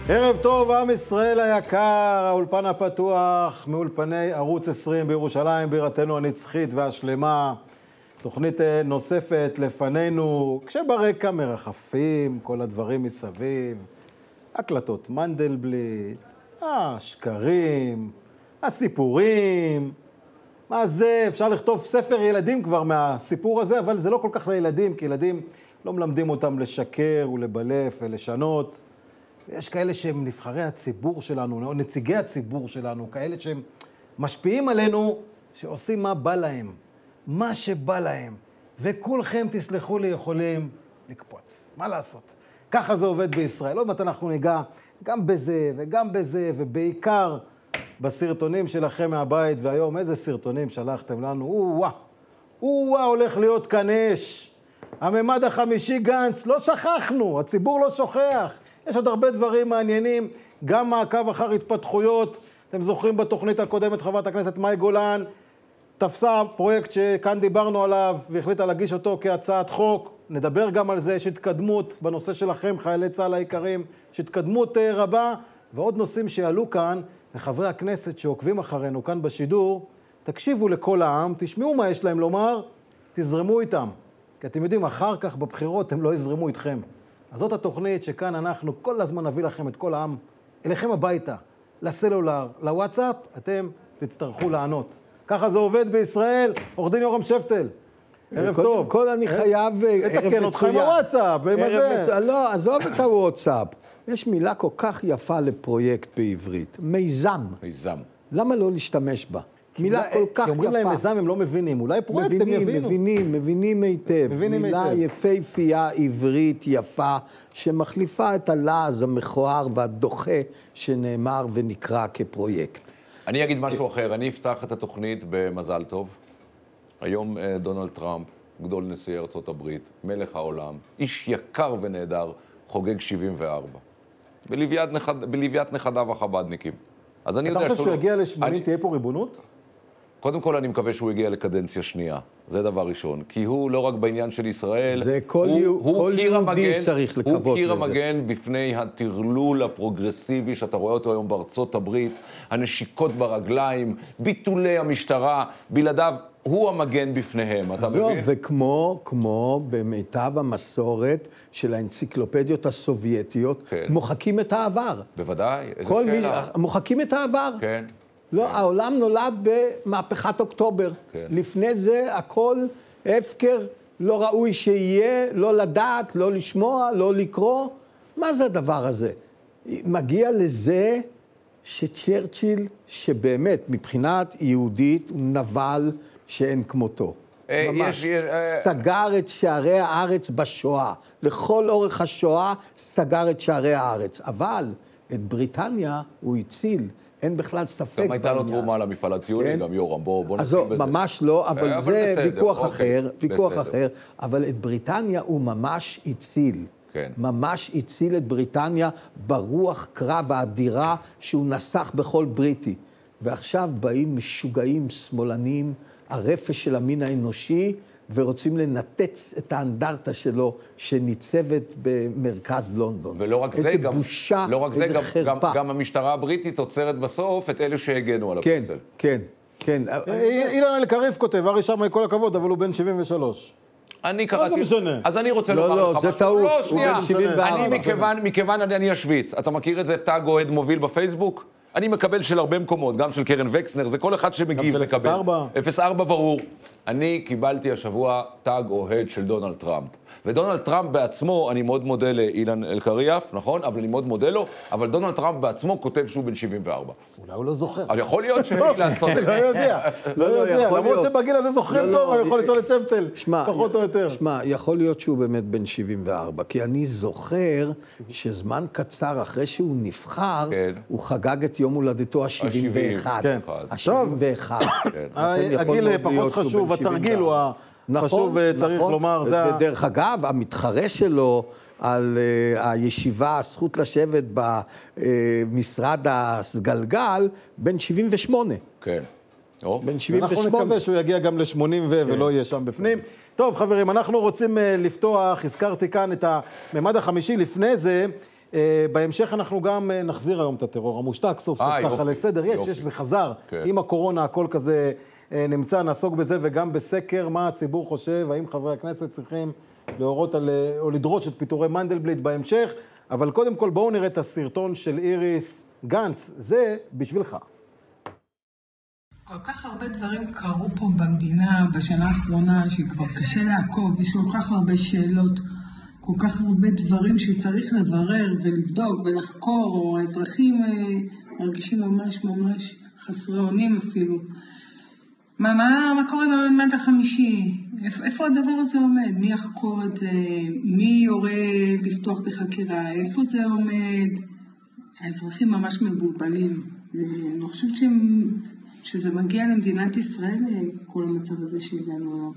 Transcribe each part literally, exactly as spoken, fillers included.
ערב טוב, עם ישראל היקר, האולפן הפתוח מאולפני ערוץ עשרים בירושלים, בירתנו הנצחית והשלמה. תוכנית נוספת לפנינו, כשברקע מרחפים כל הדברים מסביב, הקלטות מנדלבליט, השקרים, הסיפורים. מה זה? אפשר לכתוב ספר ילדים כבר מהסיפור הזה, אבל זה לא כל כך לילדים, כי ילדים לא מלמדים אותם לשקר ולבלף ולשנות. יש כאלה שהם נבחרי הציבור שלנו, או נציגי הציבור שלנו, כאלה שהם משפיעים עלינו, שעושים מה בא להם, מה שבא להם. וכולכם, תסלחו לי, יכולים לקפוץ. מה לעשות? ככה זה עובד בישראל. עוד מעט אנחנו ניגע גם בזה וגם בזה, ובעיקר בסרטונים שלכם מהבית. והיום איזה סרטונים שלחתם לנו? או-וואה, או-וואה, הולך להיות כאן אש. הממד החמישי גנץ, לא שכחנו, הציבור לא שוכח. יש עוד הרבה דברים מעניינים, גם מעקב אחר התפתחויות. אתם זוכרים בתוכנית הקודמת, חברת הכנסת מאי גולן תפסה פרויקט שכאן דיברנו עליו והחליטה להגיש אותו כהצעת חוק. נדבר גם על זה, יש התקדמות בנושא שלכם, חיילי צה"ל היקרים, יש התקדמות רבה, ועוד נושאים שיעלו כאן, וחברי הכנסת שעוקבים אחרינו כאן בשידור, תקשיבו לכל העם, תשמעו מה יש להם לומר, תזרמו איתם. כי אתם יודעים, אחר כך בבחירות הם לא יזרמו איתכם. אז זאת התוכנית שכאן אנחנו כל הזמן נביא לכם את כל העם, אליכם הביתה, לסלולר, לוואטסאפ, אתם תצטרכו לענות. ככה זה עובד בישראל. עורך דין יורם שפטל, ערב טוב. קודם כל אני חייב ערב מצוין. לתקן אותך עם הוואטסאפ, עם הזה. לא, עזוב את הוואטסאפ. יש מילה כל כך יפה לפרויקט בעברית, מיזם. מיזם. למה לא להשתמש בה? מילה כל כך יפה. כשאומרים להם מיזם הם לא מבינים, אולי פרויקט הם יבינו. מבינים, מבינים, מבינים היטב. מילה יפהפייה, עברית, יפה, שמחליפה את הלעז המכוער והדוחה שנאמר ונקרא כפרויקט. אני אגיד משהו אחר, אני אפתח את התוכנית במזל טוב. היום דונלד טראמפ, גדול נשיא ארצות הברית, מלך העולם, איש יקר ונהדר, חוגג שבעים וארבע. בלוויית נכדיו החבדניקים. אז אני יודע אתה חושב שהוא יגיע ל-שמונים, תהיה פה ריבונות? קודם כל אני מקווה שהוא יגיע לקדנציה שנייה. זה דבר ראשון. כי הוא לא רק בעניין של ישראל, זה כל יהודי צריך לקוות לזה. הוא קיר המגן בפני הטרלול הפרוגרסיבי שאתה רואה אותו היום בארצות הברית, הנשיקות ברגליים, ביטולי המשטרה, בלעדיו הוא המגן בפניהם, אתה מבין? זו, וכמו, כמו במיטב המסורת של האנציקלופדיות הסובייטיות, כן. מוחקים את העבר. בוודאי, איזה שאלה. מי, מוחקים את העבר. כן. לא, כן. העולם נולד במהפכת אוקטובר. כן. לפני זה הכל הפקר, לא ראוי שיהיה, לא לדעת, לא לשמוע, לא לקרוא. מה זה הדבר הזה? מגיע לזה שצ'רצ'יל, שבאמת מבחינת יהודית הוא נבל שאין כמותו. ממש. סגר את שערי הארץ בשואה. לכל אורך השואה סגר את שערי הארץ. אבל את בריטניה הוא הציל. אין בכלל ספק בעניין. גם הייתה לו תרומה למפעל הציוני, גם יורם, בוא נתחיל בזה. ממש לא, אבל זה ויכוח אחר, ויכוח אחר. אבל את בריטניה הוא ממש הציל. ממש הציל את בריטניה ברוח קרב האדירה שהוא נסח בכל בריטי. ועכשיו באים משוגעים שמאלנים, הרפש של המין האנושי, ורוצים לנתץ את האנדרטה שלו שניצבת במרכז לונדון. ולא רק זה, גם, בושה, לא רק זה, איזה גם, חרפה. גם, גם המשטרה הבריטית עוצרת בסוף את אלה שהגנו על כן, הפסל. כן, כן. אילן אלקריף כותב, ארי שמה כל הכבוד, אבל הוא בן שבעים ושלוש. אני קראתי... מה זה משנה? אז אני רוצה לא, לומר לא, לך זה משהו. טעות. לא, שנייה. הוא בן שבעים וארבע. אני מכיוון, מכיוון אני, אני אשוויץ. אתה מכיר את זה? תג אוהד מוביל בפייסבוק? אני מקבל של הרבה מקומות, גם של קרן וקסנר, זה כל אחד שמגיב מקבל. אפס ארבע. אפס ארבע ברור. אני קיבלתי השבוע תג אוהד של דונלד טראמפ. ודונלד טראמפ בעצמו, אני מאוד מודה לאילן אלקריף, נכון? אבל אני מאוד מודה לו, אבל דונלד טראמפ בעצמו כותב שהוא בן שבעים וארבע. אולי הוא לא זוכר. אבל יכול להיות שאילן צודק. לא יודע, לא יודע. למרות שבגיל הזה זוכר טוב, אני יכול לשאול את שפטל, פחות או יותר. שמע, יכול להיות שהוא באמת בן שבעים וארבע, כי אני זוכר שזמן קצר אחרי שהוא נבחר, הוא חגג את יום הולדתו ה-שבעים ואחת. ה-שבעים ואחת. הגיל פחות חשוב, התרגיל הוא חשוב וצריך לומר. ודרך אגב, המתחרה שלו על הישיבה, הזכות לשבת במשרד הסגלגל, בן שבעים ושמונה. כן. בן שבעים ושמונה. אנחנו נקווה שהוא יגיע גם ל-שמונים ולא יהיה שם בפנים. טוב, חברים, אנחנו רוצים לפתוח, הזכרתי כאן את הממד החמישי. לפני זה, בהמשך אנחנו גם נחזיר היום את הטרור המושתק, סוף סוף ככה לסדר. יש, יש, זה חזר. עם הקורונה הכל כזה נמצא, נעסוק בזה, וגם בסקר מה הציבור חושב, האם חברי הכנסת צריכים להורות על, או לדרוש את פיטורי מנדלבליט בהמשך. אבל קודם כל בואו נראה את הסרטון של איריס גנץ, זה בשבילך. כל כך הרבה דברים קרו פה במדינה בשנה האחרונה, שכבר קשה לעקוב, יש כל כך הרבה שאלות, כל כך הרבה דברים שצריך לברר ולבדוק ולחקור, האזרחים מרגישים ממש ממש חסרי אונים אפילו. מה, מה, מה קורה בממד החמישי? איפה, איפה הדבר הזה עומד? מי יחקור את זה? מי יורה לפתוח בחקירה? איפה זה עומד? האזרחים ממש מבולבלים. אני חושבת שהם, שזה מגיע למדינת ישראל, כל המצב הזה שהגענו עליו.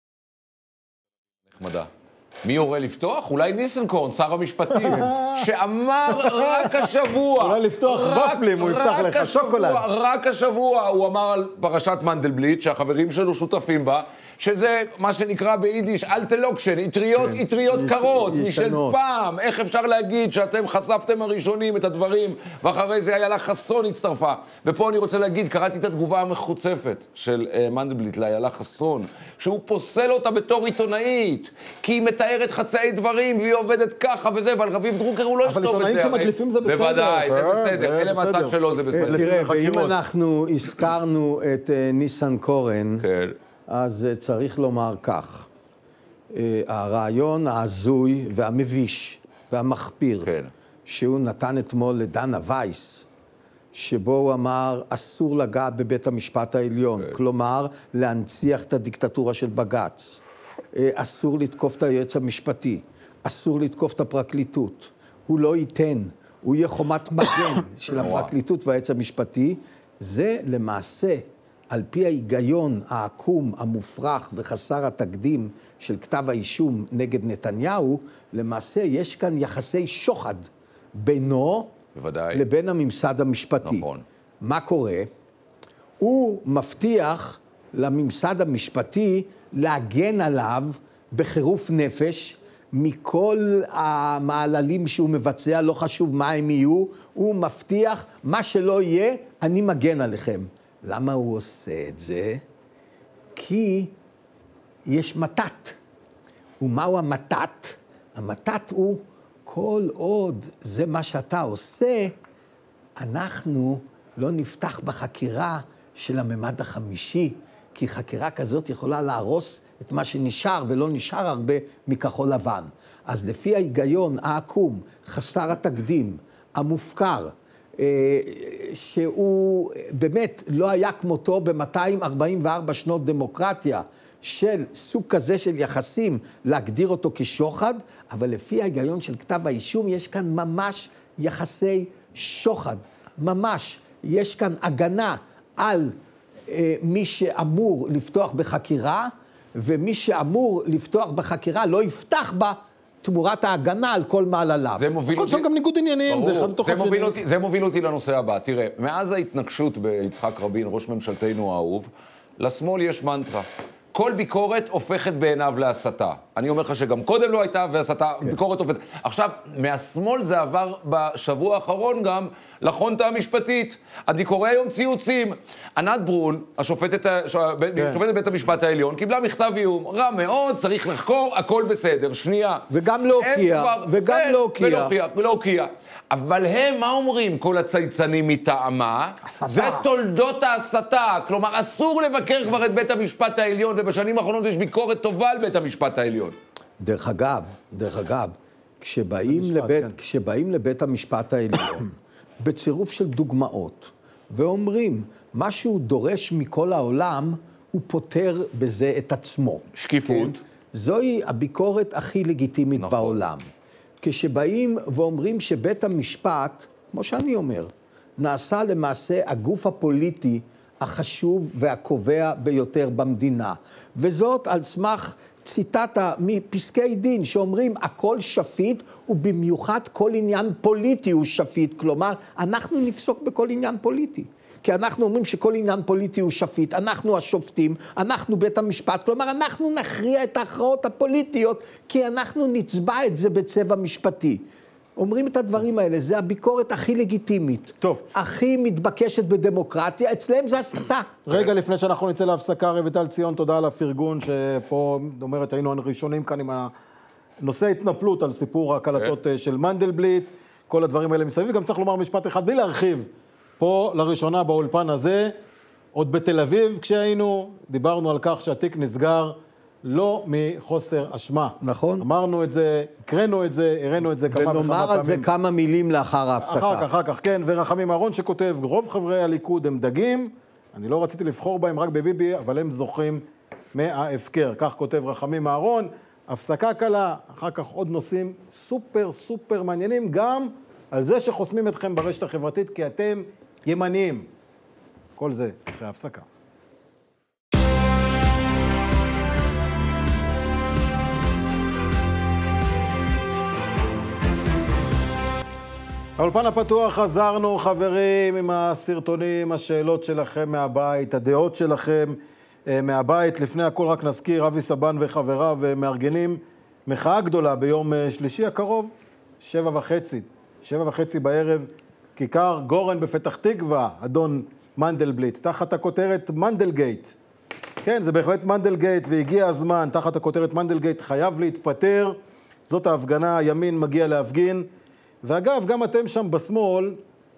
נחמדה. מי יורה לפתוח? אולי ניסנקורן, שר המשפטים, שאמר רק השבוע. אולי לפתוח בפלים, הוא יפתח לך שוקולד. רק השבוע הוא אמר על פרשת מנדלבליט, שהחברים שלו שותפים בה, שזה מה שנקרא ביידיש אלטלוקשן, אטריות, אטריות קרות, משל פעם. איך אפשר להגיד שאתם חשפתם הראשונים את הדברים, ואחרי זה איילה חסון הצטרפה. ופה אני רוצה להגיד, קראתי את התגובה המחוצפת של מנדלבליט לאיילה חסון, שהוא פוסל אותה בתור עיתונאית, כי היא מתארת חצאי דברים, והיא עובדת ככה וזה, ועל רביב דרוקר הוא לא יכתוב את זה. אבל עיתונאים שמדליפים זה בסדר. בוודאי, זה בסדר. אלה מהצד שלו זה בסדר. תראה, ואם אנחנו הזכרנו את ניסנקורן, אז צריך לומר כך, הרעיון ההזוי והמביש והמחפיר, כן. שהוא נתן אתמול לדנה וייס, שבו הוא אמר, אסור לגעת בבית המשפט העליון, כן. כלומר, להנציח את הדיקטטורה של בג"ץ, אסור לתקוף את היועץ המשפטי, אסור לתקוף את הפרקליטות, הוא לא ייתן, הוא יהיה חומת מגן של הפרקליטות והיועץ המשפטי, זה למעשה, על פי ההיגיון העקום, המופרך וחסר התקדים של כתב האישום נגד נתניהו, למעשה יש כאן יחסי שוחד בינו בוודאי. לבין הממסד המשפטי. נכון. מה קורה? הוא מבטיח לממסד המשפטי להגן עליו בחירוף נפש, מכל המעללים שהוא מבצע, לא חשוב מה הם יהיו, הוא מבטיח מה שלא יהיה, אני מגן עליכם. למה הוא עושה את זה? כי יש מתת. ומהו המתת? המתת הוא כל עוד זה מה שאתה עושה, אנחנו לא נפתח בחקירה של הממד החמישי, כי חקירה כזאת יכולה להרוס את מה שנשאר, ולא נשאר הרבה מכחול לבן. אז לפי ההיגיון העקום, חסר התקדים, המופקר, שהוא באמת לא היה כמותו ב-מאתיים ארבעים וארבע שנות דמוקרטיה, של סוג כזה של יחסים, להגדיר אותו כשוחד, אבל לפי ההיגיון של כתב האישום, יש כאן ממש יחסי שוחד. ממש, יש כאן הגנה על אה, מי שאמור לפתוח בחקירה, ומי שאמור לפתוח בחקירה לא יפתח בה, תמורת ההגנה על כל מעלליו. זה מוביל אותי... שם גם ניגוד עניינים, זה אחד תוך השני. זה מוביל אותי לנושא הבא. תראה, מאז ההתנגשות ביצחק רבין, ראש ממשלתנו האהוב, לשמאל יש מנטרה. כל ביקורת הופכת בעיניו להסתה. אני אומר לך שגם קודם לא הייתה, והסתה, כן. ביקורת הופכת. עכשיו, מהשמאל זה עבר בשבוע האחרון גם לחונטה המשפטית. אני קורא היום ציוצים. ענת ברון, השופטת, כן. שופטת בית המשפט העליון, קיבלה מכתב איום. רע מאוד, צריך לחקור, הכל בסדר. שנייה. וגם להוקיע. כבר... וגם כן, להוקיע. ולהוקיע. ולהוקיע. אבל הם, מה אומרים כל הצייצנים מטעמה? הסתה. זה תולדות ההסתה. כלומר, אסור לבקר כבר את בית המשפט העליון, ובשנים האחרונות יש ביקורת טובה על בית המשפט העליון. דרך אגב, דרך אגב, כשבאים, המשפט, לבית, כן. כשבאים לבית המשפט העליון, בצירוף של דוגמאות, ואומרים, מה שהוא דורש מכל העולם, הוא פותר בזה את עצמו. שקיפות. כן? זוהי הביקורת הכי לגיטימית נכון. בעולם. כשבאים ואומרים שבית המשפט, כמו שאני אומר, נעשה למעשה הגוף הפוליטי החשוב והקובע ביותר במדינה. וזאת על סמך ציטטה מפסקי דין שאומרים הכל שפיט ובמיוחד כל עניין פוליטי הוא שפיט. כלומר, אנחנו נפסוק בכל עניין פוליטי. כי אנחנו אומרים שכל עניין פוליטי הוא שפיט, אנחנו השופטים, אנחנו בית המשפט, כלומר אנחנו נכריע את ההכרעות הפוליטיות, כי אנחנו נצבע את זה בצבע משפטי. אומרים את הדברים האלה, זה הביקורת הכי לגיטימית. טוב. הכי מתבקשת בדמוקרטיה, אצלם זה הסתה. רגע לפני שאנחנו נצא להפסקה, רויטל ציון, תודה על הפרגון, שפה, אומרת, היינו הראשונים כאן עם הנושא התנפלות על סיפור הקלטות של מנדלבליט, כל הדברים האלה מסביב. גם צריך לומר משפט אחד, בלי להרחיב. פה לראשונה באולפן הזה, עוד בתל אביב כשהיינו, דיברנו על כך שהתיק נסגר, לא מחוסר אשמה. נכון. אמרנו את זה, הקראנו את זה, הראינו את זה כמה וכמה פעמים. ונאמר על זה כמה מילים לאחר ההפסקה. אחר כך, אחר כך, כן. ורחמים אהרון שכותב, רוב חברי הליכוד הם דגים, אני לא רציתי לבחור בהם רק בביבי, אבל הם זוכים מההפקר. כך כותב רחמים אהרון. הפסקה קלה, אחר כך עוד נושאים סופר סופר מעניינים, גם על זה שחוסמים אתכם ברשת החברתית, כי אתם ימניים. כל זה אחרי ההפסקה. האולפן הפתוח, חזרנו חברים עם הסרטונים, השאלות שלכם מהבית, הדעות שלכם מהבית. לפני הכל רק נזכיר, אבי סבן וחבריו מארגנים מחאה גדולה ביום שלישי הקרוב, שבע וחצי, שבע וחצי בערב, כיכר גורן בפתח תקווה, אדון מנדלבליט, תחת הכותרת מנדלגייט. כן, זה בהחלט מנדלגייט, והגיע הזמן, תחת הכותרת מנדלגייט, חייב להתפטר. זאת ההפגנה, הימין מגיע להפגין. ואגב, גם אתם שם בשמאל,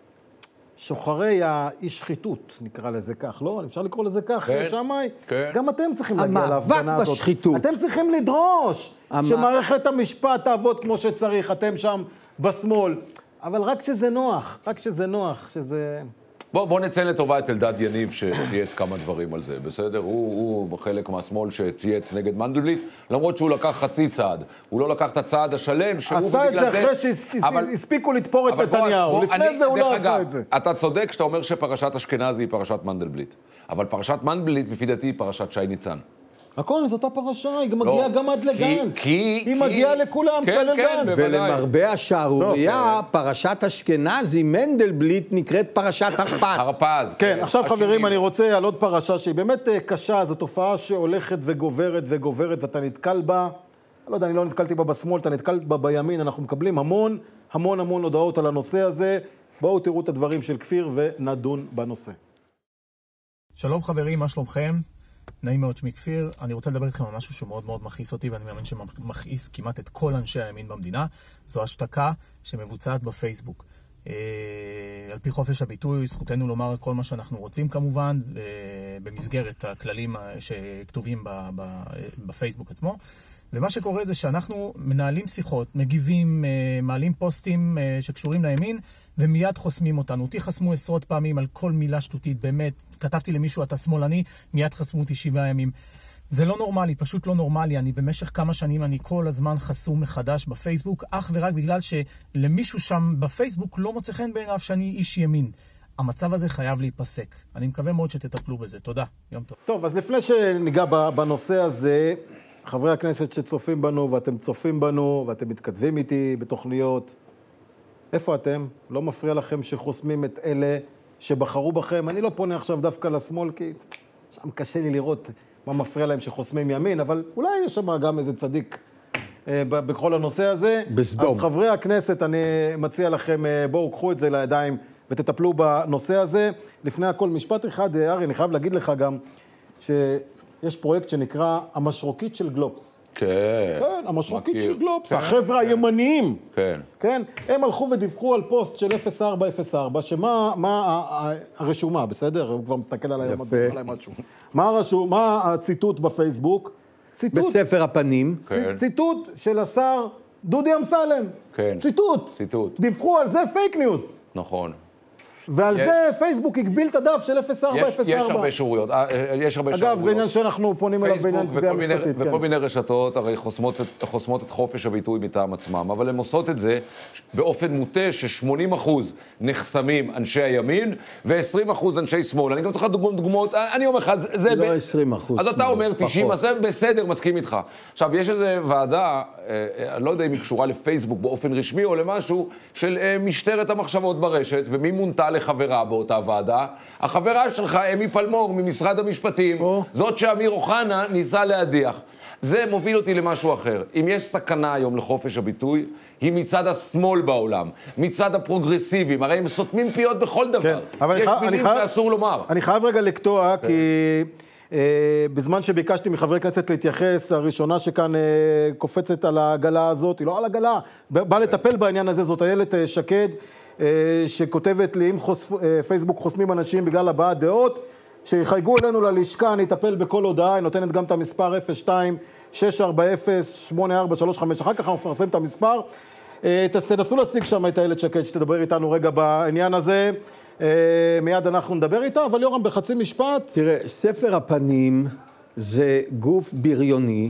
שוחרי האיש שחיתות, נקרא לזה כך, לא? אפשר לקרוא לזה כך, כן, שמאי? כן. גם אתם צריכים להגיע להפגנה הזאת. המאבק בשחיתות. אתם צריכים לדרוש המ... שמערכת המשפט תעבוד כמו שצריך, אתם שם בשמאל. אבל רק שזה נוח, רק שזה נוח, שזה... בוא, בוא נציין לטובה את אלדד יניב שצייץ כמה דברים על זה, בסדר? הוא, הוא חלק מהשמאל שצייץ נגד מנדלבליט, למרות שהוא לקח חצי צעד. הוא לא לקח את הצעד השלם, שהוא בגלל זה... עשה את זה אחרי שהספיקו לתפור את נתניהו. לפני זה הוא לא עשה את זה. אתה צודק שאתה אומר שפרשת אשכנזי היא פרשת מנדלבליט. אבל פרשת מנדלבליט, לפי דעתי, היא פרשת שי ניצן. הכל, זאת הפרשה, היא מגיעה גם עד לגנץ. כי... היא מגיעה לכולם, כן, כן, בוודאי. ולמרבה השערוריה, פרשת אשכנזי, מנדלבליט נקראת פרשת הרפז. הרפז. כן, עכשיו חברים, אני רוצה על עוד פרשה שהיא באמת קשה, זו תופעה שהולכת וגוברת וגוברת, ואתה נתקל בה, לא יודע, אני לא נתקלתי בה בשמאל, אתה נתקל בה בימין, אנחנו מקבלים המון, המון המון הודעות על הנושא הזה. בואו תראו את הדברים של כפיר ונדון בנושא. שלום חברים, מה שלומכם? נעים מאוד, שמי כפיר. אני רוצה לדבר איתכם על משהו שמאוד מאוד מכעיס אותי, ואני מאמין שמכעיס כמעט את כל אנשי הימין במדינה. זו השתקה שמבוצעת בפייסבוק. אה, על פי חופש הביטוי, זכותנו לומר כל מה שאנחנו רוצים כמובן, אה, במסגרת הכללים שכתובים ב, ב, בפייסבוק עצמו. ומה שקורה זה שאנחנו מנהלים שיחות, מגיבים, מעלים פוסטים שקשורים לימין, ומיד חוסמים אותנו. אותי חסמו עשרות פעמים על כל מילה שטותית, באמת. כתבתי למישהו, אתה שמאלני, מיד חסמו אותי שבעה ימים. זה לא נורמלי, פשוט לא נורמלי. אני במשך כמה שנים, אני כל הזמן חסום מחדש בפייסבוק, אך ורק בגלל שלמישהו שם בפייסבוק לא מוצא חן בעיניו שאני איש ימין. המצב הזה חייב להיפסק. אני מקווה מאוד שתטפלו בזה. תודה. יום טוב. טוב, אז לפני שניגע בנושא הזה, חברי הכנסת שצופים בנו, ואתם צופים בנו, ואתם מתכתבים איתי בתוכניות, איפה אתם? לא מפריע לכם שחוסמים את אלה שבחרו בכם? אני לא פונה עכשיו דווקא לשמאל, כי שם קשה לי לראות מה מפריע להם שחוסמים ימין, אבל אולי יש שם גם איזה צדיק אה, בכל הנושא הזה. בסדום. אז חברי הכנסת, אני מציע לכם, אה, בואו, קחו את זה לידיים ותטפלו בנושא הזה. לפני הכל, משפט אחד, ארי, אני חייב להגיד לך גם, ש... יש פרויקט שנקרא המשרוקית של גלובס. כן. כן, המשרוקית של גלובס. החבר'ה הימניים. כן. כן. הם הלכו ודיווחו על פוסט של אפס ארבע אפס ארבע, שמה מה הרשומה, בסדר? הוא כבר מסתכל עליי, עליי משהו. מה הרשום, מה הציטוט בפייסבוק? ציטוט. בספר הפנים. ציטוט של השר דודי אמסלם. כן. ציטוט. ציטוט. דיווחו על זה פייק ניוז. נכון. ועל זה פייסבוק הגביל את הדף של אפס ארבע אפס ארבע. יש הרבה שוריות, יש הרבה שוריות. אגב, זה עניין שאנחנו פונים אליו בעניין תביעה משפטית. וכל מיני רשתות הרי חוסמות את חופש הביטוי מטעם עצמם, אבל הן עושות את זה באופן מוטה ש-שמונים אחוז נחסמים אנשי הימין ו-עשרים אחוז אנשי שמאל. אני גם תוכל דוגמאות, אני אומר לך, זה... לא עשרים אחוז. אז אתה אומר תשעים, אז בסדר, מסכים איתך. עכשיו, יש איזו ועדה אני לא יודע אם היא קשורה לפייסבוק באופן רשמי או למשהו, של משטרת המחשבות ברשת, ומי מונתה לחברה באותה ועדה? החברה שלך, אמי פלמור, ממשרד המשפטים, או. זאת שאמיר אוחנה ניסה להדיח. זה מוביל אותי למשהו אחר. אם יש סכנה היום לחופש הביטוי, היא מצד השמאל בעולם, מצד הפרוגרסיביים, הרי הם סותמים פיות בכל דבר. כן, אבל יש מילים חייב, שאסור לומר. אני חייב רגע לקטוע, כן. כי אה, בזמן שביקשתי מחברי כנסת להתייחס, הראשונה שכאן אה, קופצת על העגלה הזאת, היא לא על העגלה, בא לטפל בעניין הזה, זאת איילת שקד, אה, שכותבת לי, אם חושפ, אה, פייסבוק חוסמים אנשים בגלל הבעת דעות, שיחייגו אלינו ללשכה, אני אטפל בכל הודעה, היא נותנת גם את המספר אפס שתיים שש ארבע אפס שמונה ארבע שלוש חמש, אחר כך אנחנו מפרסם את המספר. תנסו להשיג שם את איילת שקד, שתדבר איתנו רגע בעניין הזה. מיד אנחנו נדבר איתה, אבל יורם, בחצי משפט. תראה, ספר הפנים זה גוף בריוני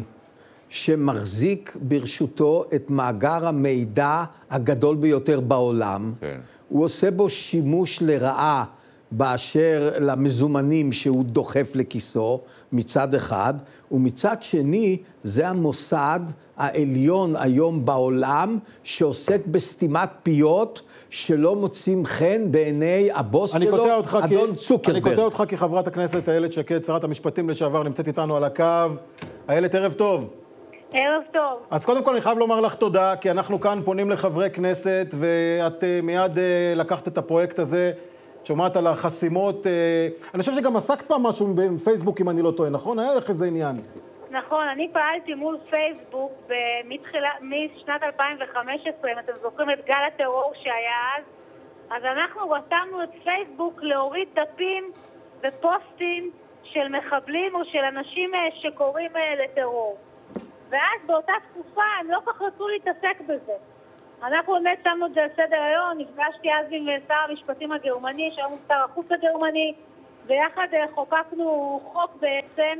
שמחזיק ברשותו את מאגר המידע הגדול ביותר בעולם. כן. הוא עושה בו שימוש לרעה באשר למזומנים שהוא דוחף לכיסו מצד אחד, ומצד שני זה המוסד העליון היום בעולם שעוסק בסתימת פיות שלא מוצאים חן בעיני הבוס שלו, אדון צוקרברג. אני קוטע אותך כי חברת הכנסת איילת שקד, שרת המשפטים לשעבר, נמצאת איתנו על הקו. איילת, ערב טוב. ערב טוב. אז קודם כל אני חייב לומר לך תודה, כי אנחנו כאן פונים לחברי כנסת, ואת מיד לקחת את הפרויקט הזה, שומעת על החסימות. אני חושב שגם עסקת פעם משהו בפייסבוק, אם אני לא טועה, נכון? היה לך איזה עניין. נכון, אני פעלתי מול פייסבוק מתחילה, משנת אלפיים וחמש עשרה, אם אתם זוכרים את גל הטרור שהיה אז, אז אנחנו רתמנו את פייסבוק להוריד דפים ופוסטים של מחבלים או של אנשים שקוראים לטרור. ואז באותה תקופה הם לא כך רצו להתעסק בזה. אנחנו באמת שמנו את זה על סדר היום, נפגשתי אז עם שר המשפטים הגרמני, שהיום הוא שר החוץ הגרמני, ויחד חוקקנו חוק בעצם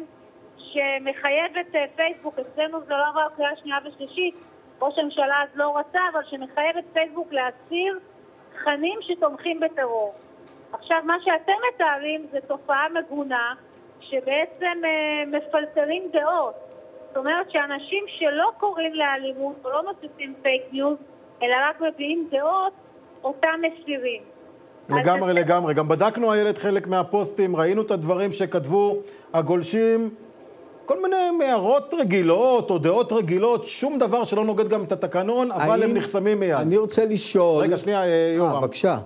שמחייב את פייסבוק, אצלנו זה לא עבר קריאה שנייה ושלישית, ראש הממשלה אז לא רצה, אבל שמחייב את פייסבוק להסיר תכנים שתומכים בטרור. עכשיו, מה שאתם מתארים זה תופעה מגונה, שבעצם מפלטרים דעות. זאת אומרת שאנשים שלא קוראים לאלימות או לא מוסיפים פייק ניוז, אלא רק מביאים דעות, אותם מסירים. לגמרי, לגמרי. גם בדקנו, איילת, חלק מהפוסטים, ראינו את הדברים שכתבו הגולשים, כל מיני הערות רגילות או דעות רגילות, שום דבר שלא נוגד גם את התקנון, אבל הם נחסמים מיד. אני רוצה לשאול... רגע, שנייה, יורם. אה, בבקשה.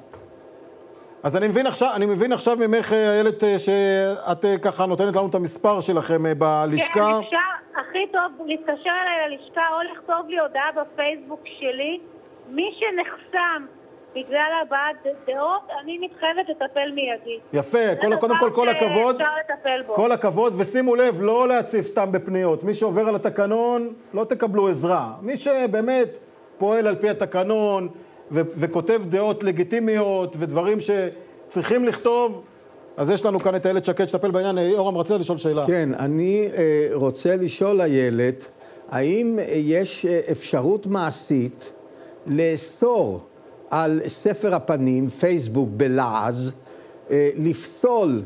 אז אני מבין עכשיו, אני מבין עכשיו ממך, איילת, שאת ככה נותנת לנו את המספר שלכם בלשכה. כן, אפשר הכי טוב להתקשר אליי ללשכה או לכתוב לי הודעה בפייסבוק שלי. מי שנחסם בגלל הבעת דעות, אני מתחייבת לטפל מיידי. יפה, כל, קודם כל כל הכבוד. כל הכבוד, ושימו לב, לא להציף סתם בפניות. מי שעובר על התקנון, לא תקבלו עזרה. מי שבאמת פועל על פי התקנון, ו- וכותב דעות לגיטימיות, ודברים שצריכים לכתוב, אז יש לנו כאן את איילת שקד שטפל בעניין. יורם, רצה לשאול שאלה. כן, אני אה, רוצה לשאול, איילת, האם יש אפשרות מעשית לאסור על ספר הפנים, פייסבוק בלעז, לפסול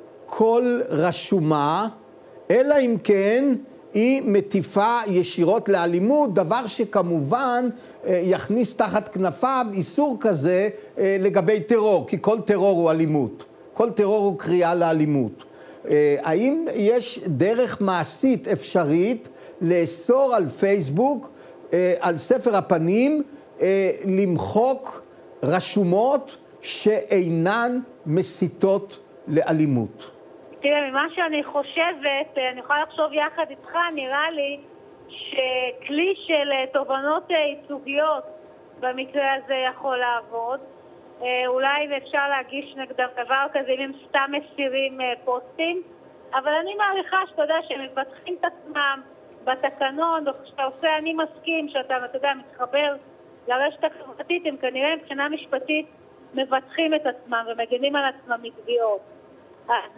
כל רשומה, אלא אם כן היא מטיפה ישירות לאלימות, דבר שכמובן יכניס תחת כנפיו איסור כזה לגבי טרור, כי כל טרור הוא אלימות, כל טרור הוא קריאה לאלימות. האם יש דרך מעשית אפשרית לאסור על פייסבוק, על ספר הפנים, למחוק רשומות שאינן מסיתות לאלימות? תראה, ממה שאני חושבת, אני יכולה לחשוב יחד איתך, נראה לי שכלי של תובנות ייצוגיות במקרה הזה יכול לעבוד. אולי אפשר להגיש נגדם דבר כזה אם הם סתם מסירים פוסטים, אבל אני מעריכה שאתה יודע שהם מבטחים את עצמם בתקנון, וכשאתה עושה אני מסכים, שאתה, אתה יודע, מתחבר לרשת החברתית, הם כנראה מבחינה משפטית מבטחים את עצמם ומגנים על עצמם מתביעות. אז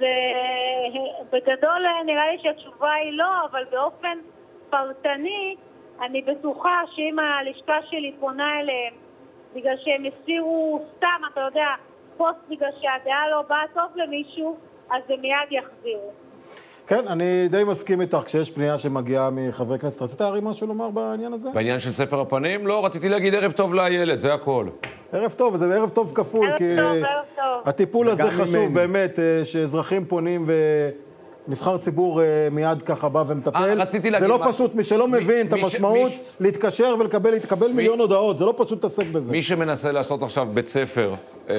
בגדול נראה לי שהתשובה היא לא, אבל באופן פרטני אני בטוחה שאם הלשכה שלי פונה אליהם בגלל שהם הסירו סתם, אתה יודע, פוסט בגלל שהדעה לא באה טוב למישהו, אז הם מיד יחזירו. כן, אני די מסכים איתך כשיש פנייה שמגיעה מחברי כנסת. רצית להרים משהו לומר בעניין הזה? בעניין של ספר הפנים? לא, רציתי להגיד ערב טוב לילד, זה הכל. ערב טוב, זה ערב טוב כפול, ערב כי טוב, ערב טוב. הטיפול הזה חשוב ממני. באמת, שאזרחים פונים ונבחר ציבור מיד ככה בא ומטפל. אה, רציתי להגיד זה לא מה- פשוט, מי שלא מי- מבין את מי ש- המשמעות, מי ש- להתקשר ולקבל להתקבל מיליון הודעות, זה לא פשוט להתעסק בזה. מי שמנסה לעשות עכשיו בית ספר אה, אה,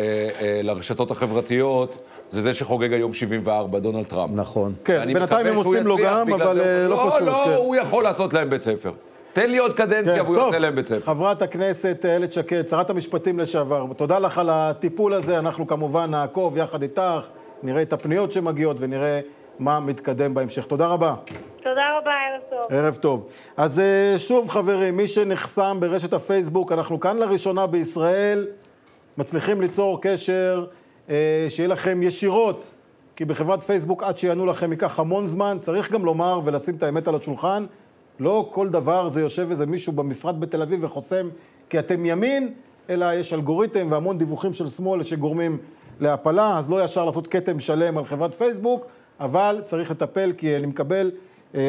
אה, לרשתות החברתיות, זה זה שחוגג היום שבעים וארבע, דונלד טראמפ. נכון. כן, ואני בינתיים מקווה הם שהוא עושים לו יצליח, גם, בגלל אבל זה- אה, לא פשוט. לא, כן. לא, הוא יכול לעשות להם בית ספר. תן לי עוד קדנציה כן, והוא טוב, יעשה להם בית ספר. חברת הכנסת איילת שקד, שרת המשפטים לשעבר, תודה לך על הטיפול הזה, אנחנו כמובן נעקוב יחד איתך, נראה את הפניות שמגיעות ונראה מה מתקדם בהמשך. תודה רבה. תודה רבה, ערב טוב. ערב טוב. אז אה, שוב חברים, מי שנחסם ברשת הפייסבוק, אנחנו כאן לראשונה בישראל, מצליחים ליצור קשר, אה, שיהיה לכם ישירות, כי בחברת פייסבוק עד שיענו לכם ייקח המון זמן, צריך גם לומר ולשים את האמת על השולחן, לא כל דבר זה יושב איזה מישהו במשרד בתל אביב וחוסם כי אתם ימין, אלא יש אלגוריתם והמון דיווחים של שמאל שגורמים להפלה, אז לא ישר לעשות כתם שלם על חברת פייסבוק, אבל צריך לטפל כי אני מקבל אה,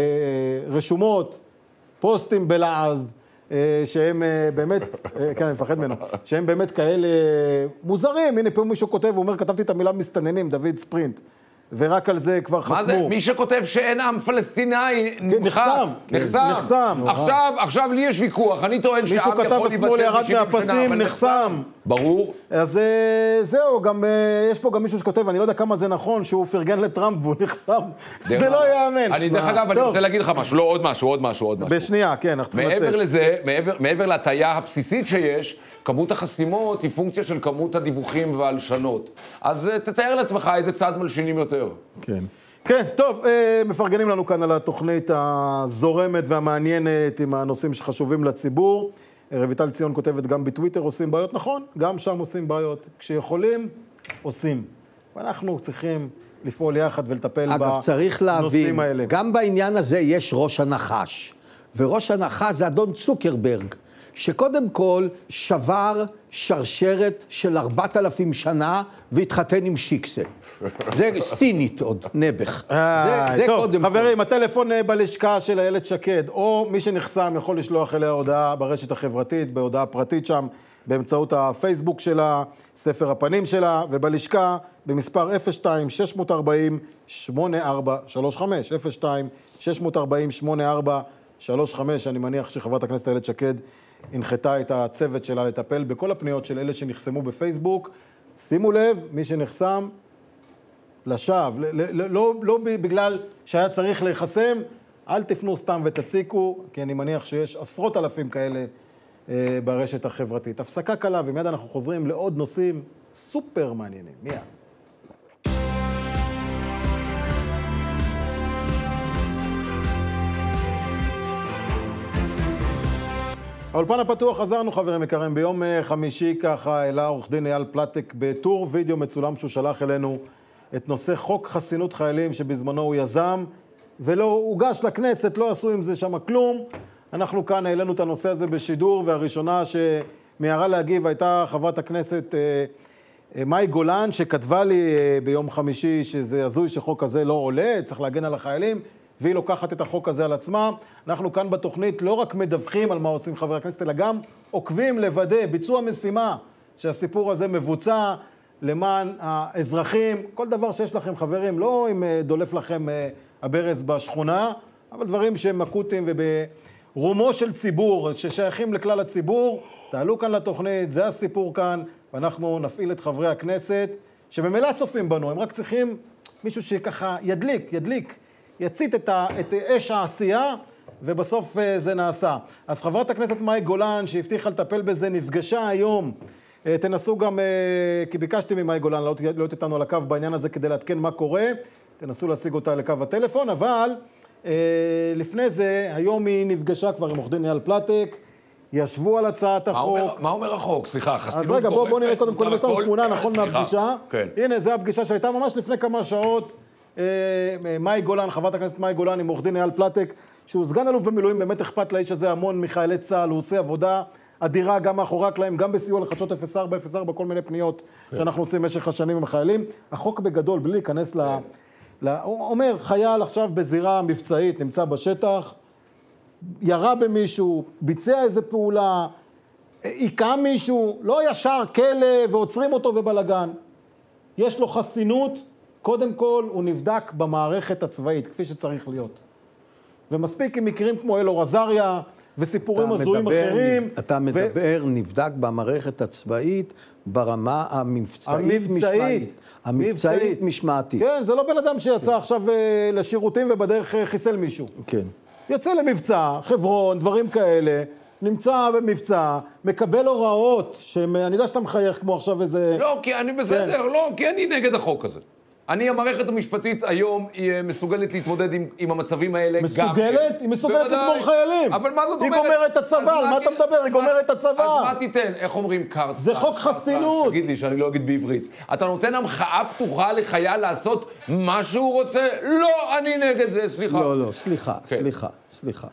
רשומות, פוסטים בלעז, אה, שהם אה, באמת, אה, כן, אני מפחד ממנו, שהם באמת כאלה מוזרים. הנה פה מישהו כותב, הוא אומר, כתבתי את המילה מסתננים, דוד ספרינט, ורק על זה כבר חסמו. מה זה? מי שכותב שאין עם פלסטיני נחסם. נחסם. נחסם. עכשיו, עכשיו לי יש ויכוח, אני טוען מישהו שעם כתב יכול השמאל להיבצע ירד ב-שבעים שנה, מהפסים, אבל נחסם. ברור. אז אה, זהו, גם אה, יש פה גם מישהו שכותב, אני לא יודע כמה זה נכון, שהוא פרגן לטראמפ והוא נחסם. זה לא יאמן. אני דרך אגב, אני רוצה להגיד לך משהו, לא עוד משהו, עוד משהו, עוד משהו. בשנייה, כן, אנחנו צריכים לצאת. מעבר לזה, מעבר, מעבר להטיה הבסיסית שיש, כמות החסימות היא פונקציה של כמות הדיווחים והלשנות. אז אה, תתאר לעצמך איזה צד מלשינים יותר. כן. כן, טוב, אה, מפרגנים לנו כאן על התוכנית הזורמת והמעניינת עם הנושאים שחשובים לציבור. רויטל ציון כותבת גם בטוויטר עושים בעיות, נכון, גם שם עושים בעיות. כשיכולים, עושים. ואנחנו צריכים לפעול יחד ולטפל אגב, צריך בנושאים להבין, האלה. גם בעניין הזה יש ראש הנחש. וראש הנחש זה אדון צוקרברג, שקודם כל שבר שרשרת של ארבעת אלפים שנה והתחתן עם שיקסה. זה סינית עוד, נבח. זה, זה טוב, קודם חברים, הטלפון בלשכה של איילת שקד, או מי שנחסם יכול לשלוח אליה הודעה ברשת החברתית, בהודעה פרטית שם, באמצעות הפייסבוק שלה, ספר הפנים שלה, ובלשכה במספר אפס שתיים שש ארבע אפס שמונה ארבע שלוש חמש, אפס שתיים שש ארבע אפס שמונה ארבע שלוש חמש. אני מניח שחברת הכנסת איילת שקד הנחתה את הצוות שלה לטפל בכל הפניות של אלה שנחסמו בפייסבוק. שימו לב, מי שנחסם, לשווא, לא, לא, לא בגלל שהיה צריך להיחסם, אל תפנו סתם ותציקו, כי אני מניח שיש עשרות אלפים כאלה אה, ברשת החברתית. הפסקה קלה, ומיד אנחנו חוזרים לעוד נושאים סופר מעניינים. מיד. האולפן הפתוח, חזרנו חברים יקרים, ביום חמישי ככה העלה עורך דין אייל פלטק בטור וידאו מצולם שהוא שלח אלינו את נושא חוק חסינות חיילים שבזמנו הוא יזם ולא הוגש לכנסת, לא עשו עם זה שם כלום. אנחנו כאן העלינו את הנושא הזה בשידור, והראשונה שמיירה להגיב הייתה חברת הכנסת מאי גולן, שכתבה לי ביום חמישי שזה הזוי שחוק הזה לא עולה, צריך להגן על החיילים, והיא לוקחת את החוק הזה על עצמה. אנחנו כאן בתוכנית לא רק מדווחים על מה עושים חברי הכנסת, אלא גם עוקבים לוודא, ביצוע משימה, שהסיפור הזה מבוצע למען האזרחים. כל דבר שיש לכם חברים, לא אם דולף לכם הברז בשכונה, אבל דברים שהם אקוטיים וברומו של ציבור, ששייכים לכלל הציבור, תעלו כאן לתוכנית, זה הסיפור כאן, ואנחנו נפעיל את חברי הכנסת, שבמילא צופים בנו, הם רק צריכים מישהו שככה ידליק, ידליק, יצית את, ה, את אש העשייה, ובסוף זה נעשה. אז חברת הכנסת מאי גולן, שהבטיחה לטפל בזה, נפגשה היום. תנסו גם, כי ביקשתי ממאי גולן להיות איתנו על הקו בעניין הזה כדי להתקן מה קורה. תנסו להשיג אותה לקו הטלפון, אבל לפני זה, היום היא נפגשה כבר עם עורך דין אייל פלטק, ישבו על הצעת החוק. מה, מה אומר החוק? סליחה, חסינות גורפת. אז רגע, בואו בוא נראה קודם כל, יש לנו תמונה, נכון, סליחה, מהפגישה. כן. הנה, זו הפגישה שהייתה ממש לפני כמה שעות. מאי גולן, חברת הכנסת מאי גולן עם עורך דין אייל פלטק, שהוא סגן אלוף במילואים, באמת אכפת לאיש הזה המון מחיילי צה"ל, הוא עושה עבודה אדירה גם מאחורי הקלעים, גם בסיוע לחדשות אפס ארבע אפס ארבע, כל מיני פניות שאנחנו עושים במשך השנים עם החיילים. החוק בגדול, בלי להיכנס הוא אומר, חייל עכשיו בזירה מבצעית, נמצא בשטח, ירה במישהו, ביצע איזה פעולה, עיקה מישהו, לא ישר כלא ועוצרים אותו ובלגן. יש לו חסינות, קודם כל הוא נבדק במערכת הצבאית, כפי שצריך להיות. ומספיק עם מקרים כמו אלאור עזריה וסיפורים הזויים אחרים. אתה מדבר, ו... נבדק במערכת הצבאית ברמה המבצעית משמעתית. המבצעית משמעתית. כן, זה לא בן אדם שיצא עכשיו לשירותים ובדרך חיסל מישהו. כן. יוצא למבצע, חברון, דברים כאלה, נמצא במבצע, מקבל הוראות, שאני יודע שאתה מחייך כמו עכשיו איזה... לא, כי אני בסדר, לא, כי אני נגד החוק הזה. אני, המערכת המשפטית היום היא מסוגלת להתמודד עם, עם המצבים האלה מסוגלת? גם... מסוגלת? היא מסוגלת לגמור חיילים. אבל מה זאת אומרת? היא גומרת את הצבא, על מה אתה מדבר? היא גומרת את הצבא. אז מה תיתן? איך אומרים קארט? זה חוק חסינות. תגיד לי שאני לא אגיד בעברית. אתה נותן המחאה פתוחה לחייל לעשות מה שהוא רוצה? לא, אני נגד זה, סליחה. לא, לא, סליחה, סליחה, סליחה.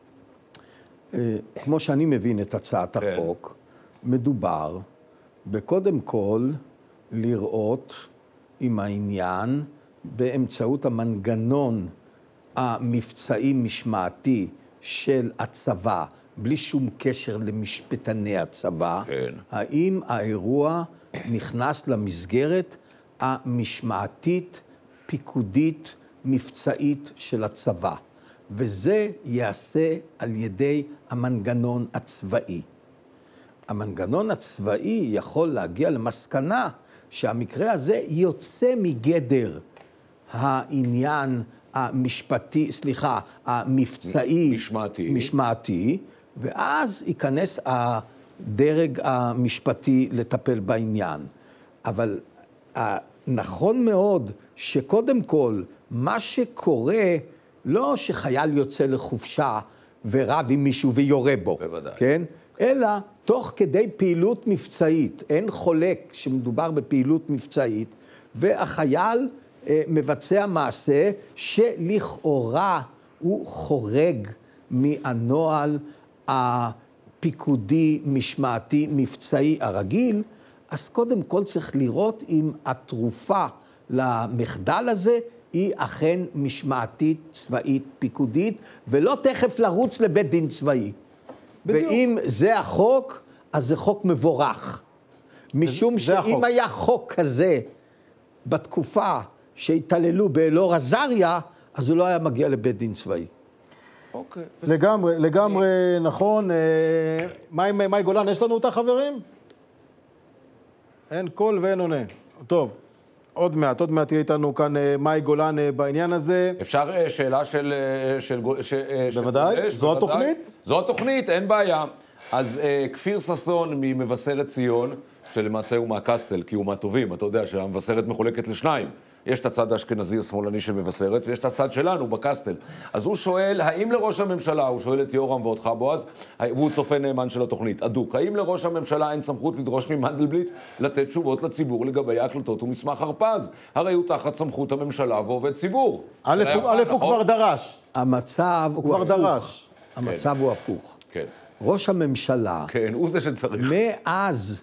כמו שאני מבין את הצעת החוק, מדובר בקודם כל לראות עם העניין באמצעות המנגנון המבצעי-משמעתי של הצבא, בלי שום קשר למשפטני הצבא, כן. האם האירוע נכנס למסגרת המשמעתית, פיקודית, מבצעית של הצבא. וזה יעשה על ידי המנגנון הצבאי. המנגנון הצבאי יכול להגיע למסקנה שהמקרה הזה יוצא מגדר העניין המשפטי, סליחה, המבצעי, משמעתי, משמעתי, ואז ייכנס הדרג המשפטי לטפל בעניין. אבל נכון מאוד שקודם כל מה שקורה, לא שחייל יוצא לחופשה ורב עם מישהו ויורה בו, בוודאי. כן? אלא תוך כדי פעילות מבצעית, אין חולק שמדובר בפעילות מבצעית, והחייל אה, מבצע מעשה שלכאורה הוא חורג מהנוהל הפיקודי, משמעתי, מבצעי הרגיל, אז קודם כל צריך לראות אם התרופה למחדל הזה היא אכן משמעתית, צבאית, פיקודית, ולא תכף לרוץ לבית דין צבאי. בדיוק. ואם זה החוק, אז זה חוק מבורך. משום שאם החוק. היה חוק כזה בתקופה שהתעללו באלאור עזריה, אז הוא לא היה מגיע לבית דין צבאי. אוקיי. לגמרי, לגמרי נכון. מה עם מאי גולן? יש לנו אותה חברים? אין קול ואין עונה. טוב. עוד מעט, עוד מעט תהיה איתנו כאן מאי גולן בעניין הזה. אפשר שאלה של... של בוודאי, של זו בוודאי. התוכנית? זו התוכנית, אין בעיה. אז כפיר ששון ממבשרת ציון, שלמעשה הוא מהקסטל, כי הוא מהטובים, אתה יודע שהמבשרת מחולקת לשניים. יש את הצד האשכנזי השמאלני של מבשרת, ויש את הצד שלנו בקסטל. אז הוא שואל, האם לראש הממשלה, הוא שואל את יורם ואותך בועז, והוא צופה נאמן של התוכנית, אדוק, האם לראש הממשלה אין סמכות לדרוש ממנדלבליט לתת תשובות לציבור לגבי ההקלטות ומסמך הרפז? הרי הוא תחת סמכות הממשלה ועובד ציבור. א' הוא כבר דרש. המצב הוא כבר דרש. המצב הוא הפוך. כן. ראש הממשלה, כן, הוא זה שצריך. מאז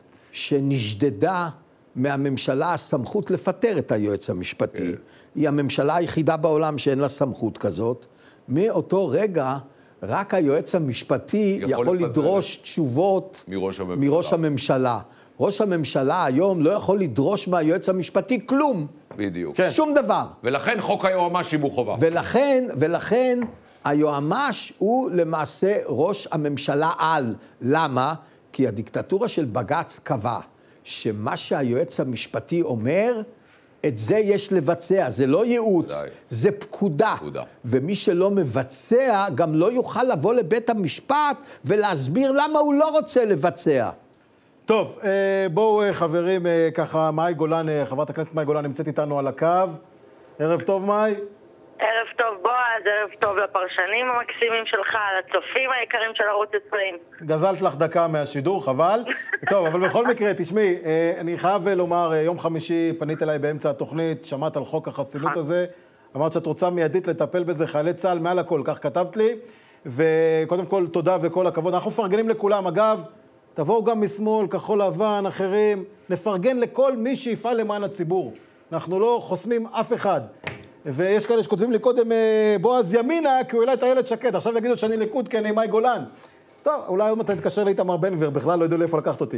שנשדדה מהממשלה הסמכות לפטר את היועץ המשפטי, כן. היא הממשלה היחידה בעולם שאין לה סמכות כזאת, מאותו רגע רק היועץ המשפטי יכול, יכול לדרוש תשובות מראש הממשלה. מראש הממשלה. ראש הממשלה היום לא יכול לדרוש מהיועץ המשפטי כלום. בדיוק. כן. שום דבר. ולכן חוק היועמ"שים הוא חובה. ולכן, ולכן היועמ"ש הוא למעשה ראש הממשלה על. למה? כי הדיקטטורה של בג"ץ קבע שמה שהיועץ המשפטי אומר, את זה יש לבצע, זה לא ייעוץ, די. זה פקודה. פקודה. ומי שלא מבצע גם לא יוכל לבוא לבית המשפט ולהסביר למה הוא לא רוצה לבצע. טוב, בואו חברים, ככה מאי גולן, חברת הכנסת מאי גולן נמצאת איתנו על הקו. ערב טוב מאי. ערב טוב בועז, ערב טוב לפרשנים המקסימים שלך, לצופים היקרים של ערוץ עשרים. גזלת לך דקה מהשידור, חבל. טוב, אבל בכל מקרה, תשמעי, אני חייב לומר, יום חמישי פנית אליי באמצע התוכנית, שמעת על חוק החסינות הזה, אמרת שאת רוצה מיידית לטפל בזה, חיילי צה"ל מעל הכל, כך כתבת לי, וקודם כל תודה וכל הכבוד. אנחנו מפרגנים לכולם, אגב, תבואו גם משמאל, כחול לבן, אחרים, נפרגן לכל מי שיפעל למען הציבור. אנחנו לא חוסמים אף אחד. ויש כאלה שכותבים לי קודם, בועז ימינה, כי הוא העלה את הילד שקט, עכשיו יגידו שאני ליכוד, כי אני מאי גולן. טוב, אולי עוד אתה תתקשר לאיתמר בן גביר, בכלל לא ידעו לאיפה לקחת אותי.